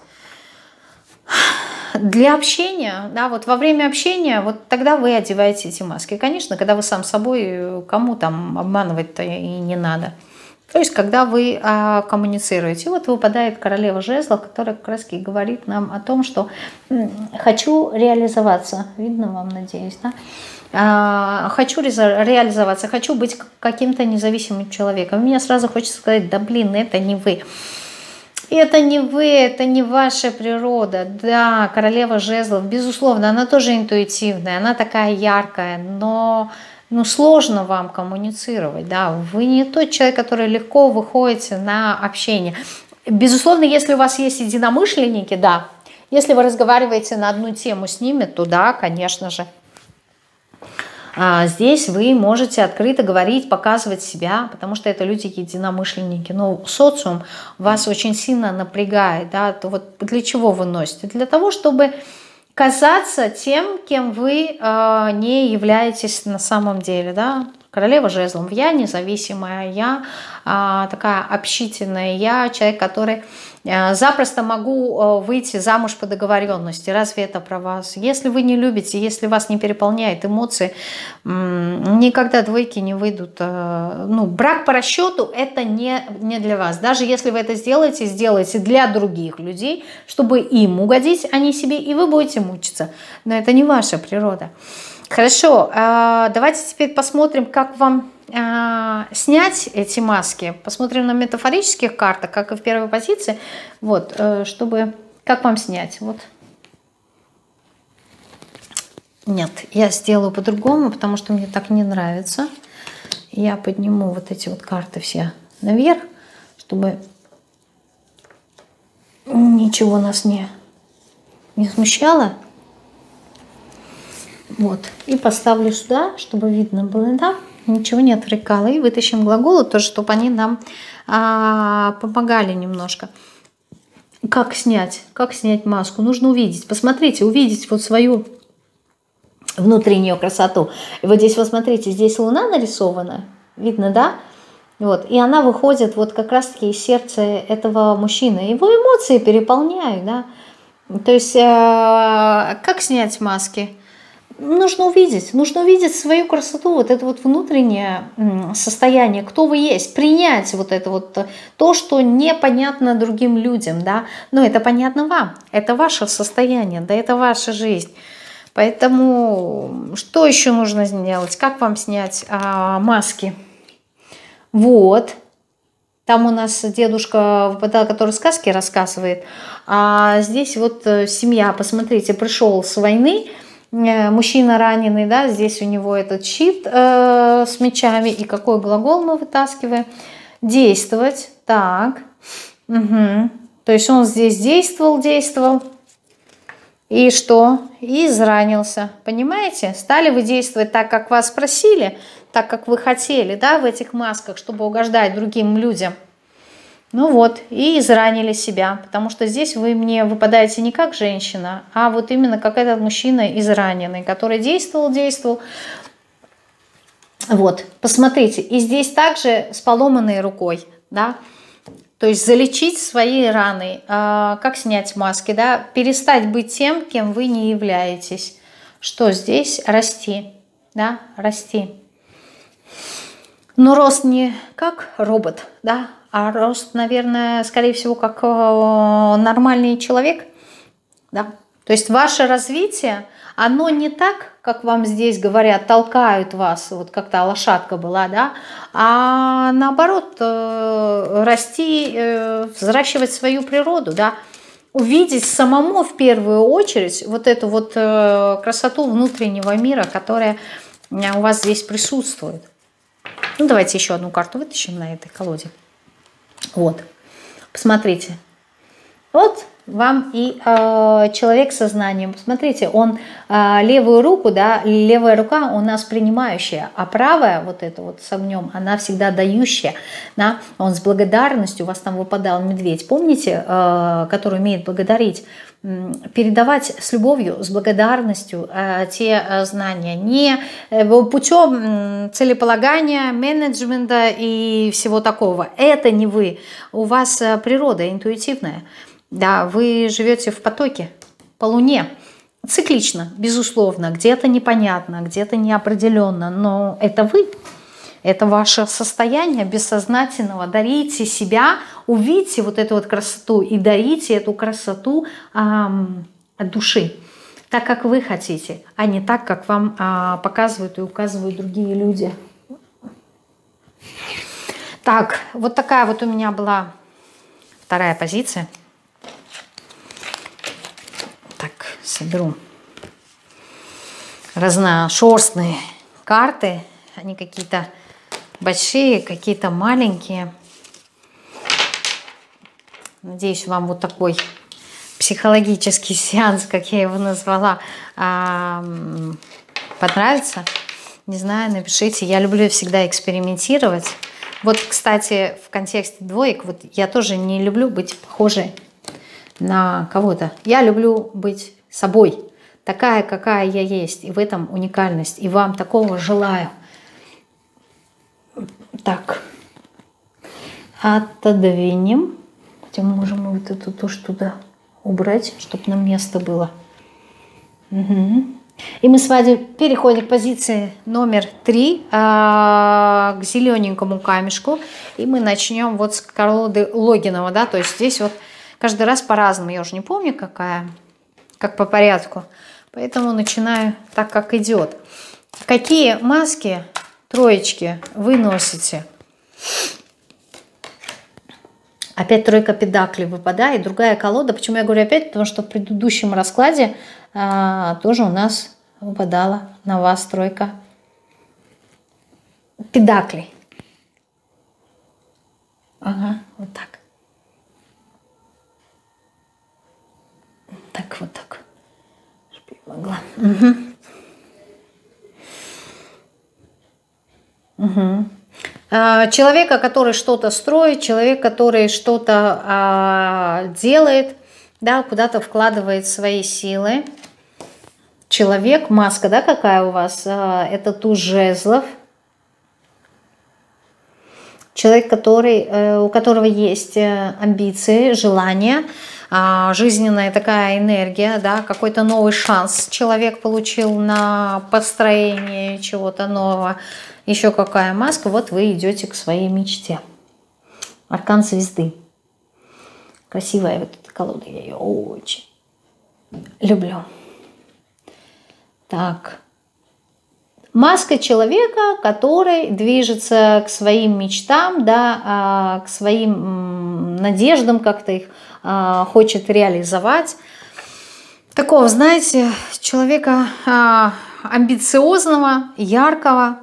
Speaker 1: Для общения, да, вот во время общения, вот тогда вы одеваете эти маски. Конечно, когда вы сам собой, кому там обманывать-то и не надо. То есть, когда вы коммуницируете. Вот выпадает королева жезлов, которая как раз говорит нам о том, что хочу реализоваться. Видно вам, надеюсь, да? Хочу реализоваться, хочу быть каким-то независимым человеком. Мне сразу хочется сказать, да блин, это не вы. Это не вы, это не ваша природа. Да, королева жезлов, безусловно, она тоже интуитивная, она такая яркая, но... Ну, сложно вам коммуницировать, да, вы не тот человек, который легко выходите на общение. Безусловно, если у вас есть единомышленники, да, если вы разговариваете на одну тему с ними, то да, конечно же. Здесь вы можете открыто говорить, показывать себя, потому что это люди единомышленники. Но социум вас очень сильно напрягает. Да? То вот для чего вы носите? Для того, чтобы казаться тем, кем вы не являетесь на самом деле. Да? Королева жезлов. Я независимая, я такая общительная, я человек, который запросто могу выйти замуж по договоренности. Разве это про вас? Если вы не любите, если вас не переполняют эмоции, никогда двойки не выйдут. Ну, брак по расчету – это не для вас. Даже если вы это сделаете, сделайте для других людей, чтобы им угодить, а не себе, и вы будете мучиться. Но это не ваша природа. Хорошо, давайте теперь посмотрим, как вам снять эти маски. Посмотрим на метафорических картах, как и в первой позиции. Вот, чтобы... Как вам снять? Вот. Нет, я сделаю по-другому, потому что мне так не нравится. Я подниму вот эти вот карты все наверх, чтобы ничего нас не смущало. Вот. И поставлю сюда, чтобы видно было, да? Ничего не отвлекало. И вытащим глаголы тоже, чтобы они нам помогали немножко. Как снять? Как снять маску? Нужно увидеть. Посмотрите, увидеть вот свою внутреннюю красоту. И вот здесь, вот смотрите, здесь луна нарисована. Видно, да? Вот. И она выходит вот как раз-таки из сердца этого мужчины. Его эмоции переполняют, да? То есть, как снять маски? Нужно увидеть свою красоту, вот это вот внутреннее состояние, кто вы есть, принять вот это вот то, что непонятно другим людям, да, но это понятно вам, это ваше состояние, да, это ваша жизнь. Поэтому что еще нужно сделать, как вам снять маски? Вот, там у нас дедушка выпадал, который сказки рассказывает, а здесь вот семья, посмотрите, пришел с войны, мужчина раненый, да, здесь у него этот щит с мечами. И какой глагол мы вытаскиваем? Действовать. Так. Угу. То есть он здесь действовал. И что? И изранился. Понимаете? Стали вы действовать так, как вас просили, так, как вы хотели, да, в этих масках, чтобы угождать другим людям. Ну вот, и изранили себя, потому что здесь вы мне выпадаете не как женщина, а вот именно как этот мужчина израненный, который действовал. Вот, посмотрите, и здесь также с поломанной рукой, да, то есть залечить свои раны, как снять маски, да, перестать быть тем, кем вы не являетесь. Что здесь? Расти, да, расти. Но рост не как робот, да, а рост, наверное, скорее всего, как нормальный человек. Да? То есть ваше развитие, оно не так, как вам здесь говорят, толкают вас, вот как та лошадка была, да, а наоборот, расти, взращивать свою природу, да, увидеть самому в первую очередь вот эту вот красоту внутреннего мира, которая у вас здесь присутствует. Ну, давайте еще одну карту вытащим на этой колоде. Вот, посмотрите, вот вам и человек с сознанием. Посмотрите, он левую руку, да, левая рука у нас принимающая, а правая вот эта вот с огнем, она всегда дающая, да, он с благодарностью, у вас там выпадал медведь, помните, который умеет благодарить, передавать с любовью, с благодарностью те знания, не путем целеполагания, менеджмента и всего такого. Это не вы, у вас природа интуитивная. Да, вы живете в потоке, по Луне, циклично, безусловно, где-то непонятно, где-то неопределенно, но это вы, это ваше состояние бессознательного. Дарите себя, увидите вот эту вот красоту и дарите эту красоту от души, так, как вы хотите, а не так, как вам показывают и указывают другие люди. Так, вот такая вот у меня была вторая позиция. Так, соберу разношерстные карты. Они какие-то большие, какие-то маленькие. Надеюсь, вам вот такой психологический сеанс, как я его назвала, понравится. Не знаю, напишите. Я люблю всегда экспериментировать. Вот, кстати, в контексте двоек, вот я тоже не люблю быть похожей на кого-то. Я люблю быть собой, такая, какая я есть. И в этом уникальность. И вам такого желаю. Так. Отодвинем. Хотя мы можем вот эту тоже туда убрать, чтобы нам место было. Угу. И мы с вами переходим к позиции номер 3, к зелененькому камешку. И мы начнем вот с колоды Логинова, да, то есть здесь вот каждый раз по-разному. Я уже не помню, какая, как по порядку. Поэтому начинаю так, как идет. Какие маски, троечки, вы носите? Опять тройка педаклей выпадает. Другая колода. Почему я говорю опять? Потому что в предыдущем раскладе тоже у нас выпадала на вас тройка педаклей. Ага, вот так. Так, вот так. Чтобы я могла. Угу. Угу. Человека, который что-то строит, человек, который что-то делает, да, куда-то вкладывает свои силы. Человек, маска, да, какая у вас? Это туз жезлов. Человек, у которого есть амбиции, желания, жизненная такая энергия, да, какой-то новый шанс человек получил на построение чего-то нового. Еще какая маска? Вот вы идете к своей мечте. Аркан звезды. Красивая вот эта колода, я ее очень люблю. Так. Маска человека, который движется к своим мечтам, да, к своим надеждам, как-то их хочет реализовать. Такого, знаете, человека амбициозного, яркого.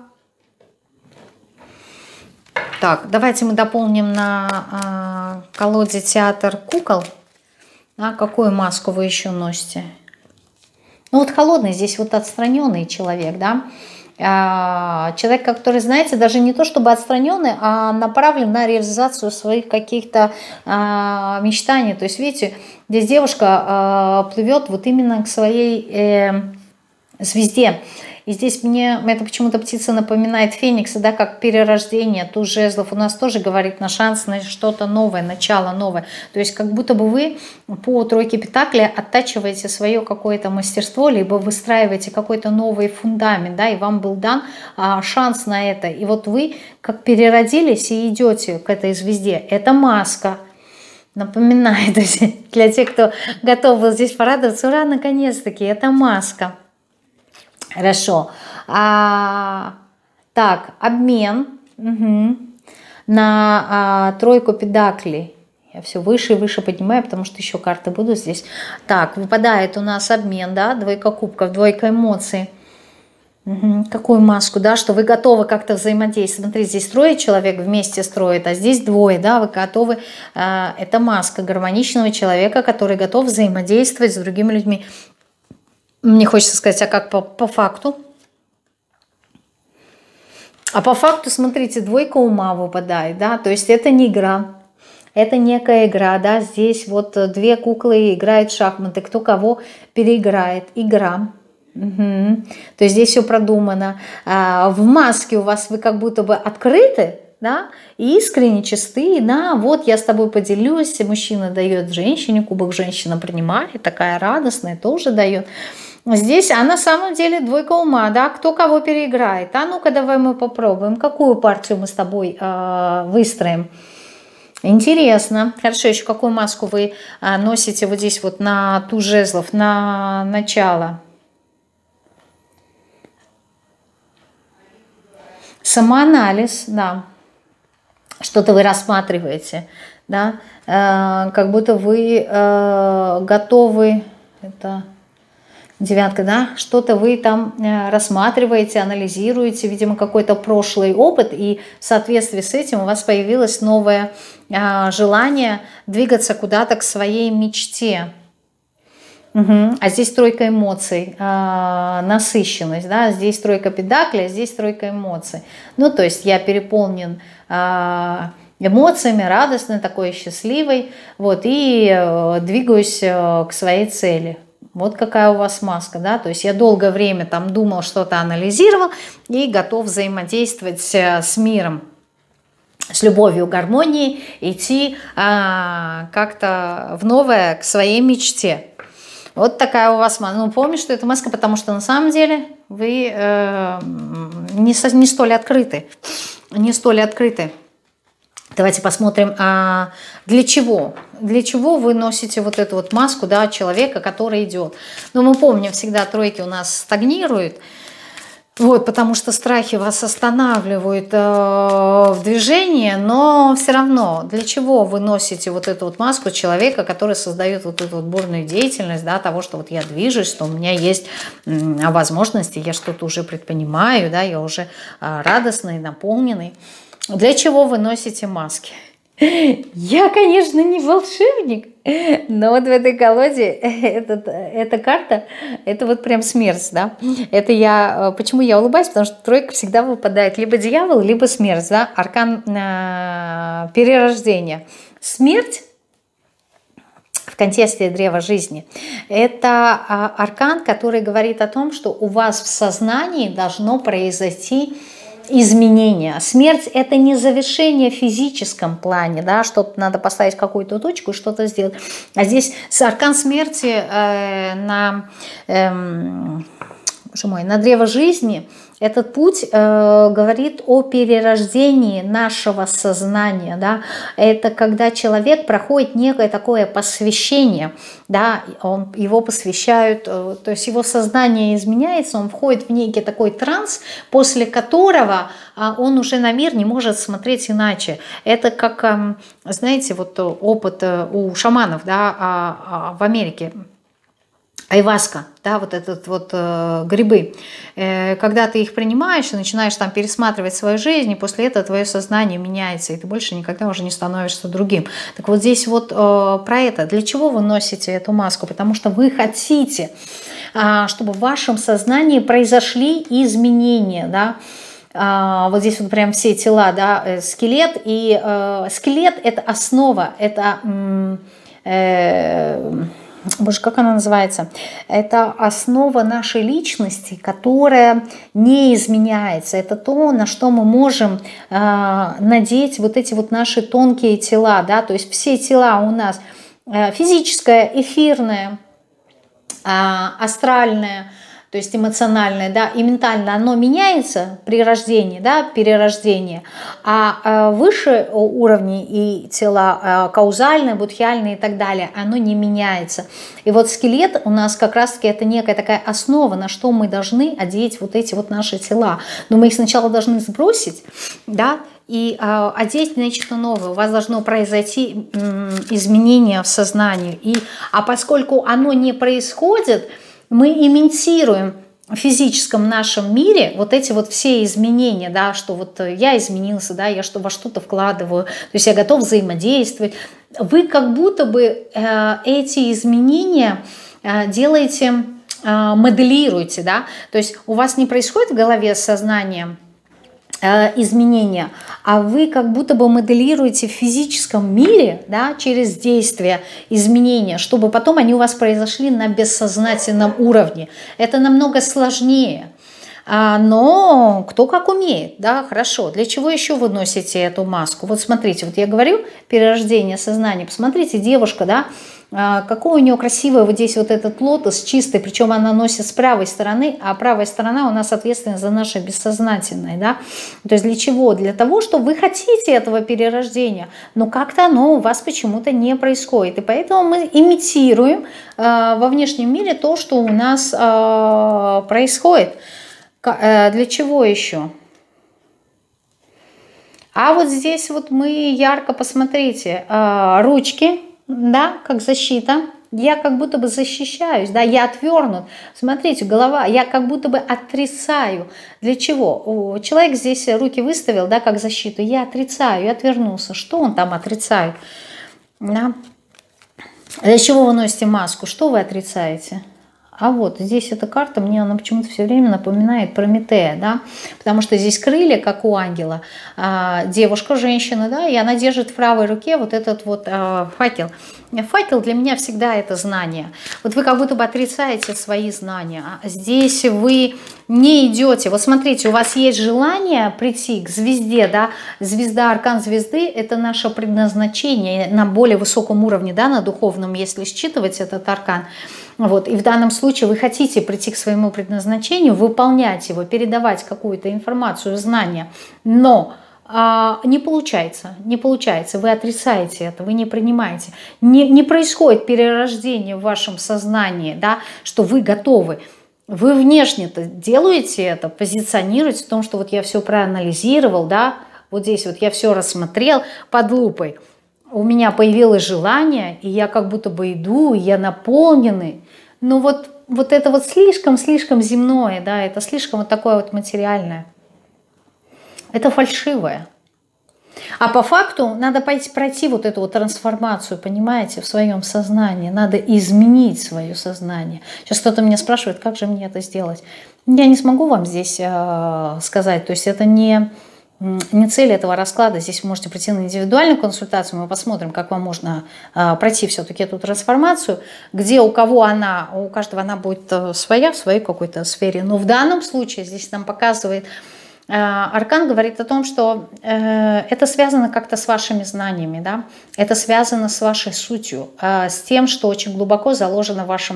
Speaker 1: Так, давайте мы дополним на колоде «Театр кукол». А какую маску вы еще носите? Ну вот холодный, здесь вот отстраненный человек, да. Человек, который, знаете, даже не то чтобы отстраненный, а направлен на реализацию своих каких-то мечтаний. То есть, видите, здесь девушка плывет вот именно к своей звезде. И здесь мне это почему-то птица напоминает феникса, да, как перерождение, туз жезлов. У нас тоже говорит на шанс на что-то новое, начало новое. То есть как будто бы вы по тройке пентаклей оттачиваете свое какое-то мастерство, либо выстраиваете какой-то новый фундамент, да, и вам был дан шанс на это. И вот вы как переродились и идете к этой звезде. Это маска. Напоминает для тех, кто готов был здесь порадоваться. Ура, наконец-таки, это маска. Хорошо. Так, обмен на тройку педаклей. Я все выше и выше поднимаю, потому что еще карты будут здесь. Так, выпадает у нас обмен, да, двойка кубков, двойка эмоций. Какую маску, да, что вы готовы как-то взаимодействовать. Смотри, здесь трое человек вместе строят, а здесь двое, да, вы готовы. Это маска гармоничного человека, который готов взаимодействовать с другими людьми. Мне хочется сказать, а как по факту? А по факту, смотрите, двойка ума выпадает, да, то есть это не игра, это некая игра, да, здесь вот две куклы играют в шахматы, кто кого переиграет, игра. Угу. То есть здесь все продумано. В маске у вас вы как будто бы открыты, да, и искренне чисты, да, вот я с тобой поделюсь, мужчина дает женщине, кубок женщина принимает, такая радостная, тоже дает. Здесь, а на самом деле двойка ума, да, кто кого переиграет. А ну-ка давай мы попробуем, какую партию мы с тобой выстроим. Интересно. Хорошо, еще какую маску вы носите вот здесь вот на туз жезлов, на начало. Самоанализ, да. Что-то вы рассматриваете, да, как будто вы готовы, это девятка, да, что-то вы там рассматриваете, анализируете, видимо, какой-то прошлый опыт, и в соответствии с этим у вас появилось новое желание двигаться куда-то к своей мечте. А здесь тройка эмоций, насыщенность, да, здесь тройка педаклей, а здесь тройка эмоций. Ну, то есть я переполнен эмоциями, радостной, такой счастливой, вот, и двигаюсь к своей цели. Вот какая у вас маска, да, то есть я долгое время там думал, что-то анализировал и готов взаимодействовать с миром, с любовью, гармонией, идти как-то в новое, к своей мечте. Вот такая у вас маска. Ну, помни, что это маска, потому что на самом деле вы не столь открыты. Не столь открыты. Давайте посмотрим, для чего? Для чего вы носите вот эту вот маску, да, человека, который идет. Но мы помним, всегда тройки у нас стагнируют. Вот, потому что страхи вас останавливают в движении, но все равно, для чего вы носите вот эту вот маску человека, который создает вот эту вот бурную деятельность, да, того, что вот я движусь, что у меня есть возможности, я что-то уже предпринимаю, да, я уже радостный, наполненный. Для чего вы носите маски? Я, конечно, не волшебник, но вот в этой колоде эта карта, это вот прям смерть, да. Это я, почему я улыбаюсь, потому что тройка всегда выпадает либо дьявол, либо смерть, да, аркан перерождения. Смерть в контексте древа жизни – это аркан, который говорит о том, что у вас в сознании должно произойти изменения. Смерть – это не завершение в физическом плане, да, что-то надо поставить какую-то точку и что-то сделать. А здесь аркан смерти на древо жизни. Этот путь говорит о перерождении нашего сознания, да. Это когда человек проходит некое такое посвящение, да, его посвящают, то есть его сознание изменяется, он входит в некий такой транс, после которого он уже на мир не может смотреть иначе. Это как, знаете, вот опыт у шаманов, да, в Америке. Айваска, да, вот этот вот грибы. Когда ты их принимаешь и начинаешь там пересматривать свою жизнь, и после этого твое сознание меняется, и ты больше никогда уже не становишься другим. Так вот здесь вот про это. Для чего вы носите эту маску? Потому что вы хотите, чтобы в вашем сознании произошли изменения, да. Вот здесь вот прям все тела, да, скелет. И скелет – это основа, это... Боже, как она называется? Это основа нашей личности, которая не изменяется. Это то, на что мы можем надеть вот эти вот наши тонкие тела, да, то есть все тела у нас физическое, эфирное, астральное, то есть эмоциональное, да, и ментальное, оно меняется при рождении, да, перерождении, а выше уровни и тела каузальные, будхиальные и так далее, оно не меняется. И вот скелет у нас как раз-таки это некая такая основа, на что мы должны одеть вот эти вот наши тела. Но мы их сначала должны сбросить, да, и одеть нечто новое. У вас должно произойти изменение в сознании. А поскольку оно не происходит, мы имитируем в физическом нашем мире вот эти вот все изменения, да, что вот я изменился, да, я во что-то вкладываю, то есть я готов взаимодействовать. Вы как будто бы эти изменения делаете, моделируете, да, то есть у вас не происходит в голове сознание изменения, а вы как будто бы моделируете в физическом мире, да, через действия изменения, чтобы потом они у вас произошли на бессознательном уровне. Это намного сложнее. Но кто как умеет, да, хорошо. Для чего еще вы носите эту маску? Вот смотрите, вот я говорю, перерождение сознания. Посмотрите, девушка, да, какой у нее красивый вот здесь вот этот лотос чистый, причем она носит с правой стороны, а правая сторона у нас ответственна за наше бессознательное, да. То есть для чего? Для того, что вы хотите этого перерождения, но как-то оно у вас почему-то не происходит. И поэтому мы имитируем во внешнем мире то, что у нас происходит. Для чего еще? А вот здесь вот мы ярко, посмотрите, ручки, да, как защита. Я как будто бы защищаюсь, да, я отвернут. Смотрите, голова, я как будто бы отрицаю. Для чего? Человек здесь руки выставил, да, как защиту. Я отрицаю, я отвернулся. Что он там отрицает? Да. Для чего вы носите маску? Что вы отрицаете? А вот здесь эта карта, мне она почему-то все время напоминает Прометея, да, потому что здесь крылья, как у ангела, девушка, женщина, да, и она держит в правой руке вот этот вот факел. Факел для меня всегда это знание. Вот вы как будто бы отрицаете свои знания. Здесь вы не идете. Вот смотрите, у вас есть желание прийти к звезде, да, звезда, аркан звезды, это наше предназначение на более высоком уровне, да, на духовном, если считывать этот аркан. Вот. И в данном случае вы хотите прийти к своему предназначению, выполнять его, передавать какую-то информацию, знания, но не получается, не получается, вы отрицаете это, вы не принимаете. Не происходит перерождение в вашем сознании, да, что вы готовы. Вы внешне-то делаете это, позиционируете в том, что вот я все проанализировал, да, вот здесь вот я все рассмотрел под лупой. У меня появилось желание, и я как будто бы иду, и я наполненный. Но вот это вот слишком земное, да, это слишком вот такое вот материальное. Это фальшивое. А по факту надо пройти вот эту вот трансформацию, понимаете, в своем сознании. Надо изменить свое сознание. Сейчас кто-то меня спрашивает, как же мне это сделать. Я не смогу вам здесь сказать. То есть это не цель этого расклада. Здесь вы можете прийти на индивидуальную консультацию. Мы посмотрим, как вам можно пройти все-таки эту трансформацию. Где у кого она, у каждого она будет своя, в своей какой-то сфере. Но в данном случае здесь нам показывает... Аркан говорит о том, что это связано как-то с вашими знаниями, да? Это связано с вашей сутью, с тем, что очень глубоко заложено в вашем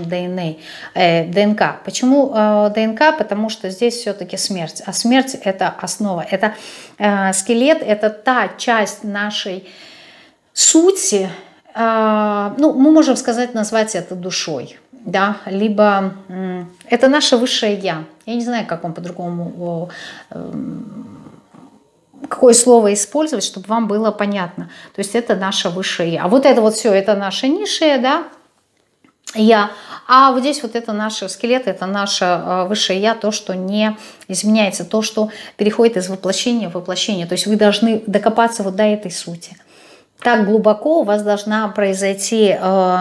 Speaker 1: ДНК. Почему ДНК? Потому что здесь все-таки смерть. А смерть – это основа. Это скелет, это та часть нашей сути, ну, мы можем сказать, назвать это душой. Да, либо это наше высшее я. Я не знаю, как вам по-другому, какое слово использовать, чтобы вам было понятно. То есть это наше высшее я. А вот это вот все, это наше низшее, да, я. А вот здесь вот это наш скелет, это наше высшее я, то, что не изменяется, то, что переходит из воплощения в воплощение. То есть вы должны докопаться вот до этой сути. Так глубоко у вас должна произойти...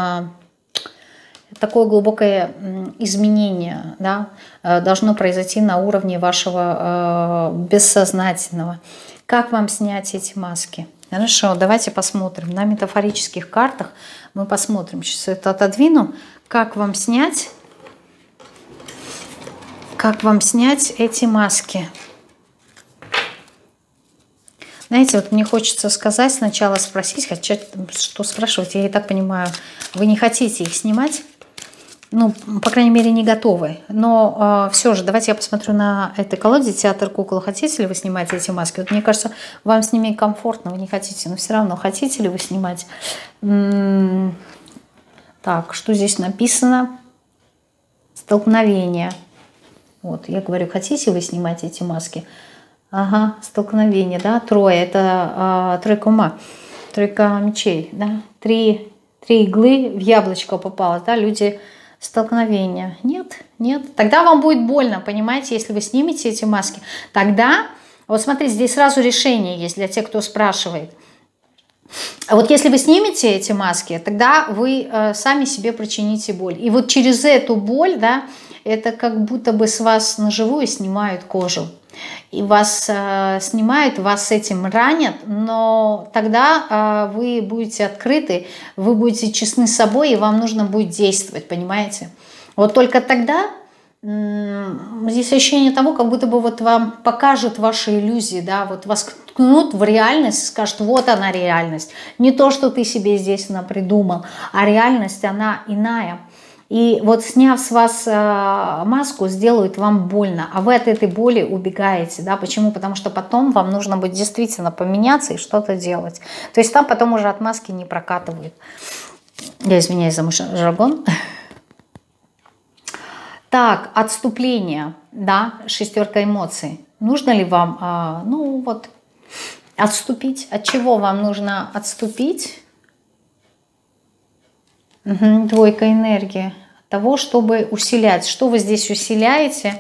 Speaker 1: такое глубокое изменение, да, должно произойти на уровне вашего бессознательного. Как вам снять эти маски? Хорошо, давайте посмотрим. На метафорических картах мы посмотрим. Сейчас это отодвину. Как вам снять эти маски? Знаете, вот мне хочется сказать, сначала спросить, хотя что спрашивать, я и так понимаю, вы не хотите их снимать. Ну, по крайней мере, не готовы. Но все же, давайте я посмотрю на этой колоде «Театр кукол». Хотите ли вы снимать эти маски? Вот мне кажется, вам с ними комфортно, вы не хотите. Но все равно, хотите ли вы снимать? Так, что здесь написано? Столкновение. Вот, я говорю, хотите вы снимать эти маски? Ага, столкновение, да, трое. Это тройка ума, тройка мечей, да. Три иглы в яблочко попало, да, люди... Столкновение. Нет, нет. Тогда вам будет больно, понимаете, если вы снимете эти маски. Тогда, вот смотрите, здесь сразу решение есть для тех, кто спрашивает. А вот если вы снимете эти маски, тогда вы сами себе причините боль. И вот через эту боль, да, это как будто бы с вас наживую снимают кожу. И вас снимают, вас с этим ранят, но тогда вы будете открыты, вы будете честны с собой, и вам нужно будет действовать, понимаете? Вот только тогда здесь ощущение того, как будто бы вот вам покажут ваши иллюзии, да, вот вас ткнут в реальность и скажут, вот она реальность. Не то, что ты себе здесь напридумал, а реальность, она иная. И вот сняв с вас маску, сделают вам больно, а вы от этой боли убегаете, да, почему? Потому что потом вам нужно будет действительно поменяться и что-то делать. То есть там потом уже от маски не прокатывают. Я извиняюсь за мой жаргон. Так, отступление, да, шестерка эмоций. Нужно ли вам, ну вот, отступить? От чего вам нужно отступить? Двойка энергии. От того, чтобы усилять. Что вы здесь усиляете?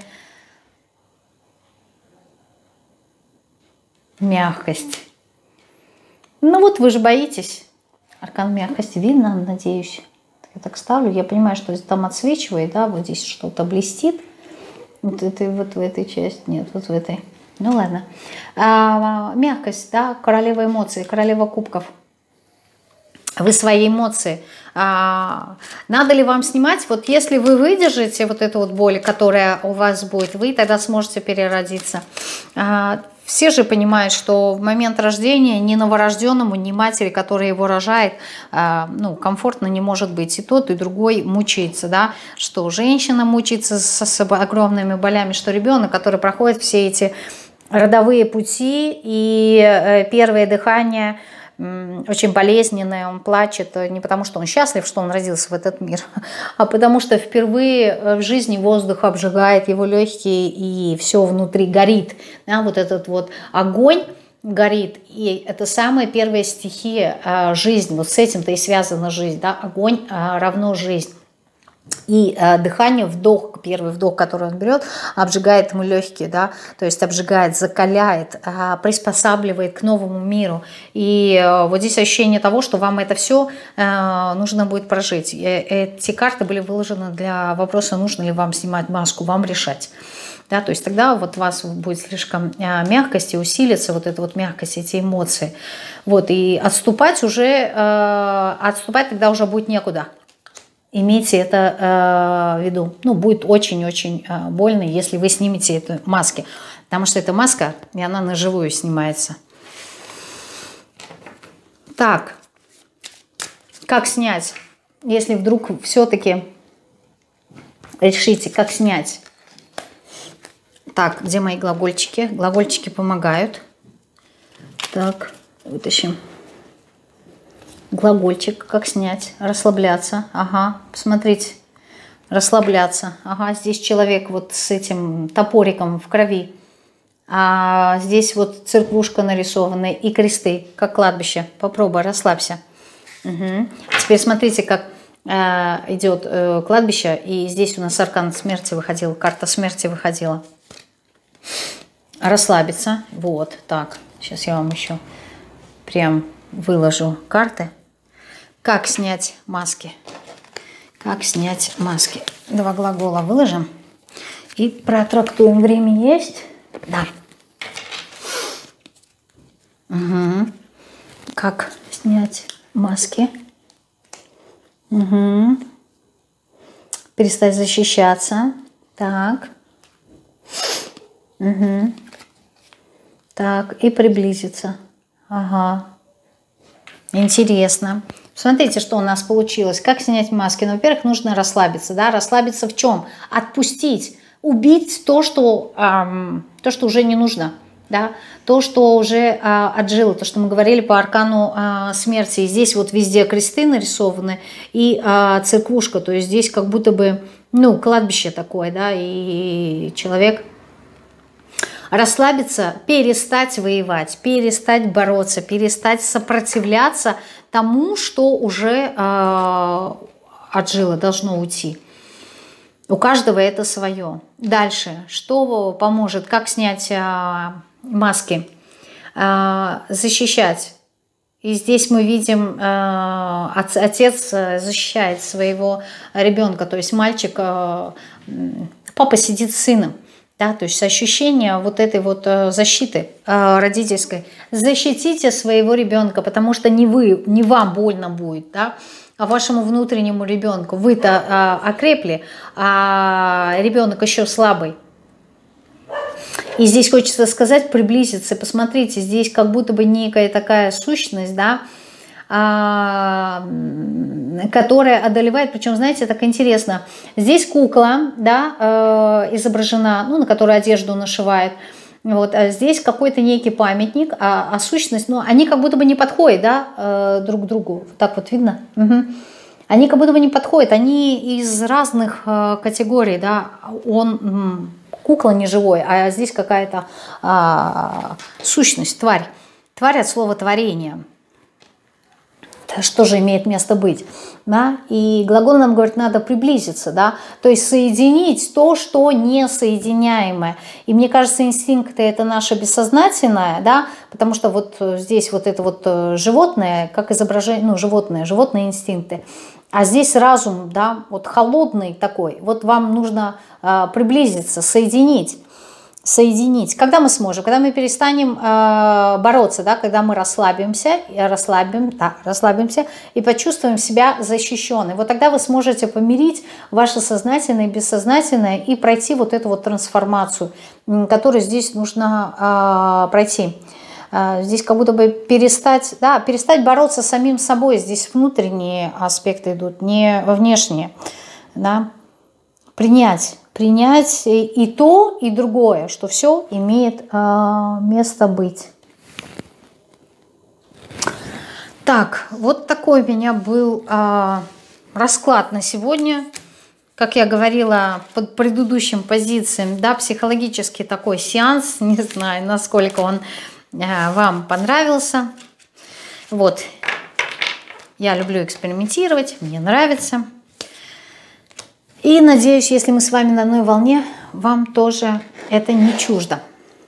Speaker 1: Мягкость. Ну вот вы же боитесь. Аркан мягкости видно, надеюсь. Я так ставлю, я понимаю, что там отсвечивает, да, вот здесь что-то блестит. Вот это вот в этой части, нет, вот в этой. Ну ладно. Мягкость, да, королева эмоций, королева кубков. Вы свои эмоции. Надо ли вам снимать? Вот если вы выдержите вот эту вот боль, которая у вас будет, вы тогда сможете переродиться. Все же понимают, что в момент рождения ни новорожденному, ни матери, которая его рожает, ну, комфортно не может быть. И тот, и другой мучается, да, что женщина мучается с огромными болями, что ребенок, который проходит все эти родовые пути и первое дыхание очень болезненное, он плачет не потому, что он счастлив, что он родился в этот мир, а потому что впервые в жизни воздух обжигает его легкие и все внутри горит. Да, вот этот вот огонь горит, и это самая первая стихия жизни, вот с этим-то и связана жизнь, да, огонь равно жизнь. И дыхание, вдох, первый вдох, который он берет, обжигает ему легкие, да, то есть обжигает, закаляет, приспосабливает к новому миру. И вот здесь ощущение того, что вам это все нужно будет прожить. Эти карты были выложены для вопроса, нужно ли вам снимать маску, вам решать. Да, то есть тогда вот у вас будет слишком мягкость и усилится вот эта вот мягкость, эти эмоции. Вот, и отступать уже, отступать тогда уже будет некуда. Имейте это в виду. Ну, будет очень-очень больно, если вы снимете эту маску. Потому что это маска, и она на живую снимается. Так, как снять? Если вдруг все-таки решите, как снять. Так, где мои глагольчики? Глагольчики помогают. Так, вытащим. Глагольчик, как снять, расслабляться, ага, посмотрите, расслабляться, ага, здесь человек вот с этим топориком в крови, а здесь вот церквушка нарисована и кресты, как кладбище, попробуй, расслабься. Угу. Теперь смотрите, как идет кладбище, и здесь у нас аркан смерти выходил, карта смерти выходила. Расслабиться, вот, так, сейчас я вам еще прям выложу карты. Как снять маски? Как снять маски? Два глагола выложим и протрактуем. Время есть? Да. Угу. Как снять маски? Угу. Перестать защищаться. Так. Угу. Так, и приблизиться. Ага. Интересно. Смотрите, что у нас получилось. Как снять маски? Ну, во-первых, нужно расслабиться. Да? Расслабиться в чем? Отпустить. Убить то, что уже не нужно. Да? То, что уже отжило. То, что мы говорили по аркану смерти. И здесь вот везде кресты нарисованы. И церквушка. То есть здесь как будто бы, ну, кладбище такое. Да? И человек... Расслабиться, перестать воевать, перестать бороться, перестать сопротивляться тому, что уже отжило, должно уйти. У каждого это свое. Дальше, что поможет, как снять маски? Защищать. И здесь мы видим, отец защищает своего ребенка, то есть мальчик, папа сидит с сыном. Да, то есть ощущение вот этой вот защиты родительской. Защитите своего ребенка, потому что не вам больно будет, да, а вашему внутреннему ребенку. Вы-то окрепли, а ребенок еще слабый. И здесь хочется сказать, приблизиться. Посмотрите, здесь как будто бы некая такая сущность, да, которая одолевает, причем, знаете, так интересно, здесь кукла, да, изображена, ну, на которой одежду нашивают, вот, а здесь какой-то некий памятник, а сущность, ну, они как будто бы не подходят, да, друг к другу, вот так вот видно, угу. Они как будто бы не подходят, они из разных категорий, да, он кукла не живой, а здесь какая-то сущность, тварь от слова творение. что же имеет место быть, да, и глагол нам говорит, надо приблизиться, да, то есть соединить то, что несоединяемое, и мне кажется, инстинкты это наше бессознательное, да, потому что вот здесь вот это вот животное, как изображение, ну, животные инстинкты, а здесь разум, да, вот холодный такой, вот вам нужно приблизиться, соединить. Когда мы сможем? Когда мы перестанем бороться, да, когда мы расслабимся и почувствуем себя защищенной. Вот тогда вы сможете помирить ваше сознательное и бессознательное и пройти вот эту вот трансформацию, которую здесь нужно пройти. Здесь как будто бы перестать бороться с самим собой. Здесь внутренние аспекты идут, не внешние. Да? Принять и то, и другое, что все имеет место быть. Так, вот такой у меня был расклад на сегодня. Как я говорила под предыдущим позициям, да, психологический такой сеанс. Не знаю, насколько он вам понравился. Вот, я люблю экспериментировать, мне нравится. И надеюсь, если мы с вами на одной волне, вам тоже это не чуждо.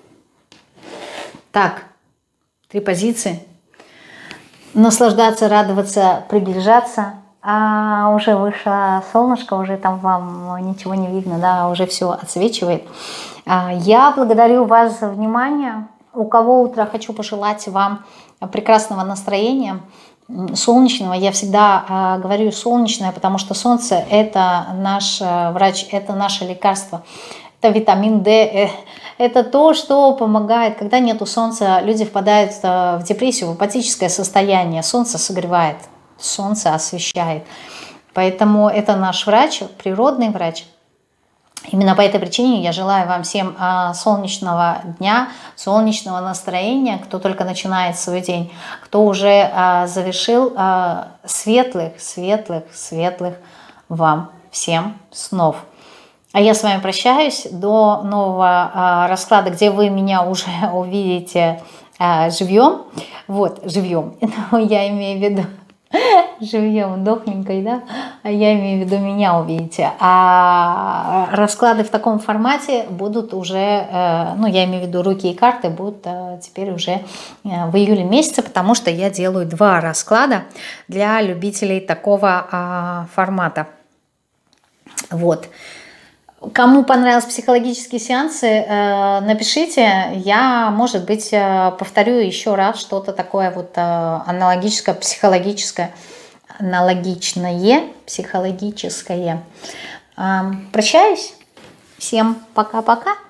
Speaker 1: Так, 3 позиции. Наслаждаться, радоваться, приближаться. А уже вышло солнышко, уже там вам ничего не видно, да, уже все отсвечивает. Я благодарю вас за внимание. У кого утро, хочу пожелать вам прекрасного настроения. Солнечного, я всегда говорю солнечное, потому что солнце это наш врач, это наше лекарство, это витамин D, это то, что помогает. Когда нету солнца, люди впадают в депрессию, в апатическое состояние. Солнце согревает, солнце освещает, поэтому это наш врач, природный врач. Именно по этой причине я желаю вам всем солнечного дня, солнечного настроения, кто только начинает свой день, кто уже завершил светлых вам всем снов. А я с вами прощаюсь до нового расклада, где вы меня уже увидите живьем. Вот, живьем, я имею в виду живьем, дохленькой, да, я имею в виду меня увидите, а расклады в таком формате будут уже, ну, я имею в виду руки и карты будут теперь уже в июле месяце, потому что я делаю 2 расклада для любителей такого формата. Вот. Кому понравились психологические сеансы, напишите, я, может быть, повторю еще раз что-то такое вот аналогическое, психологическое, аналогичное, психологическое. Прощаюсь, всем пока-пока.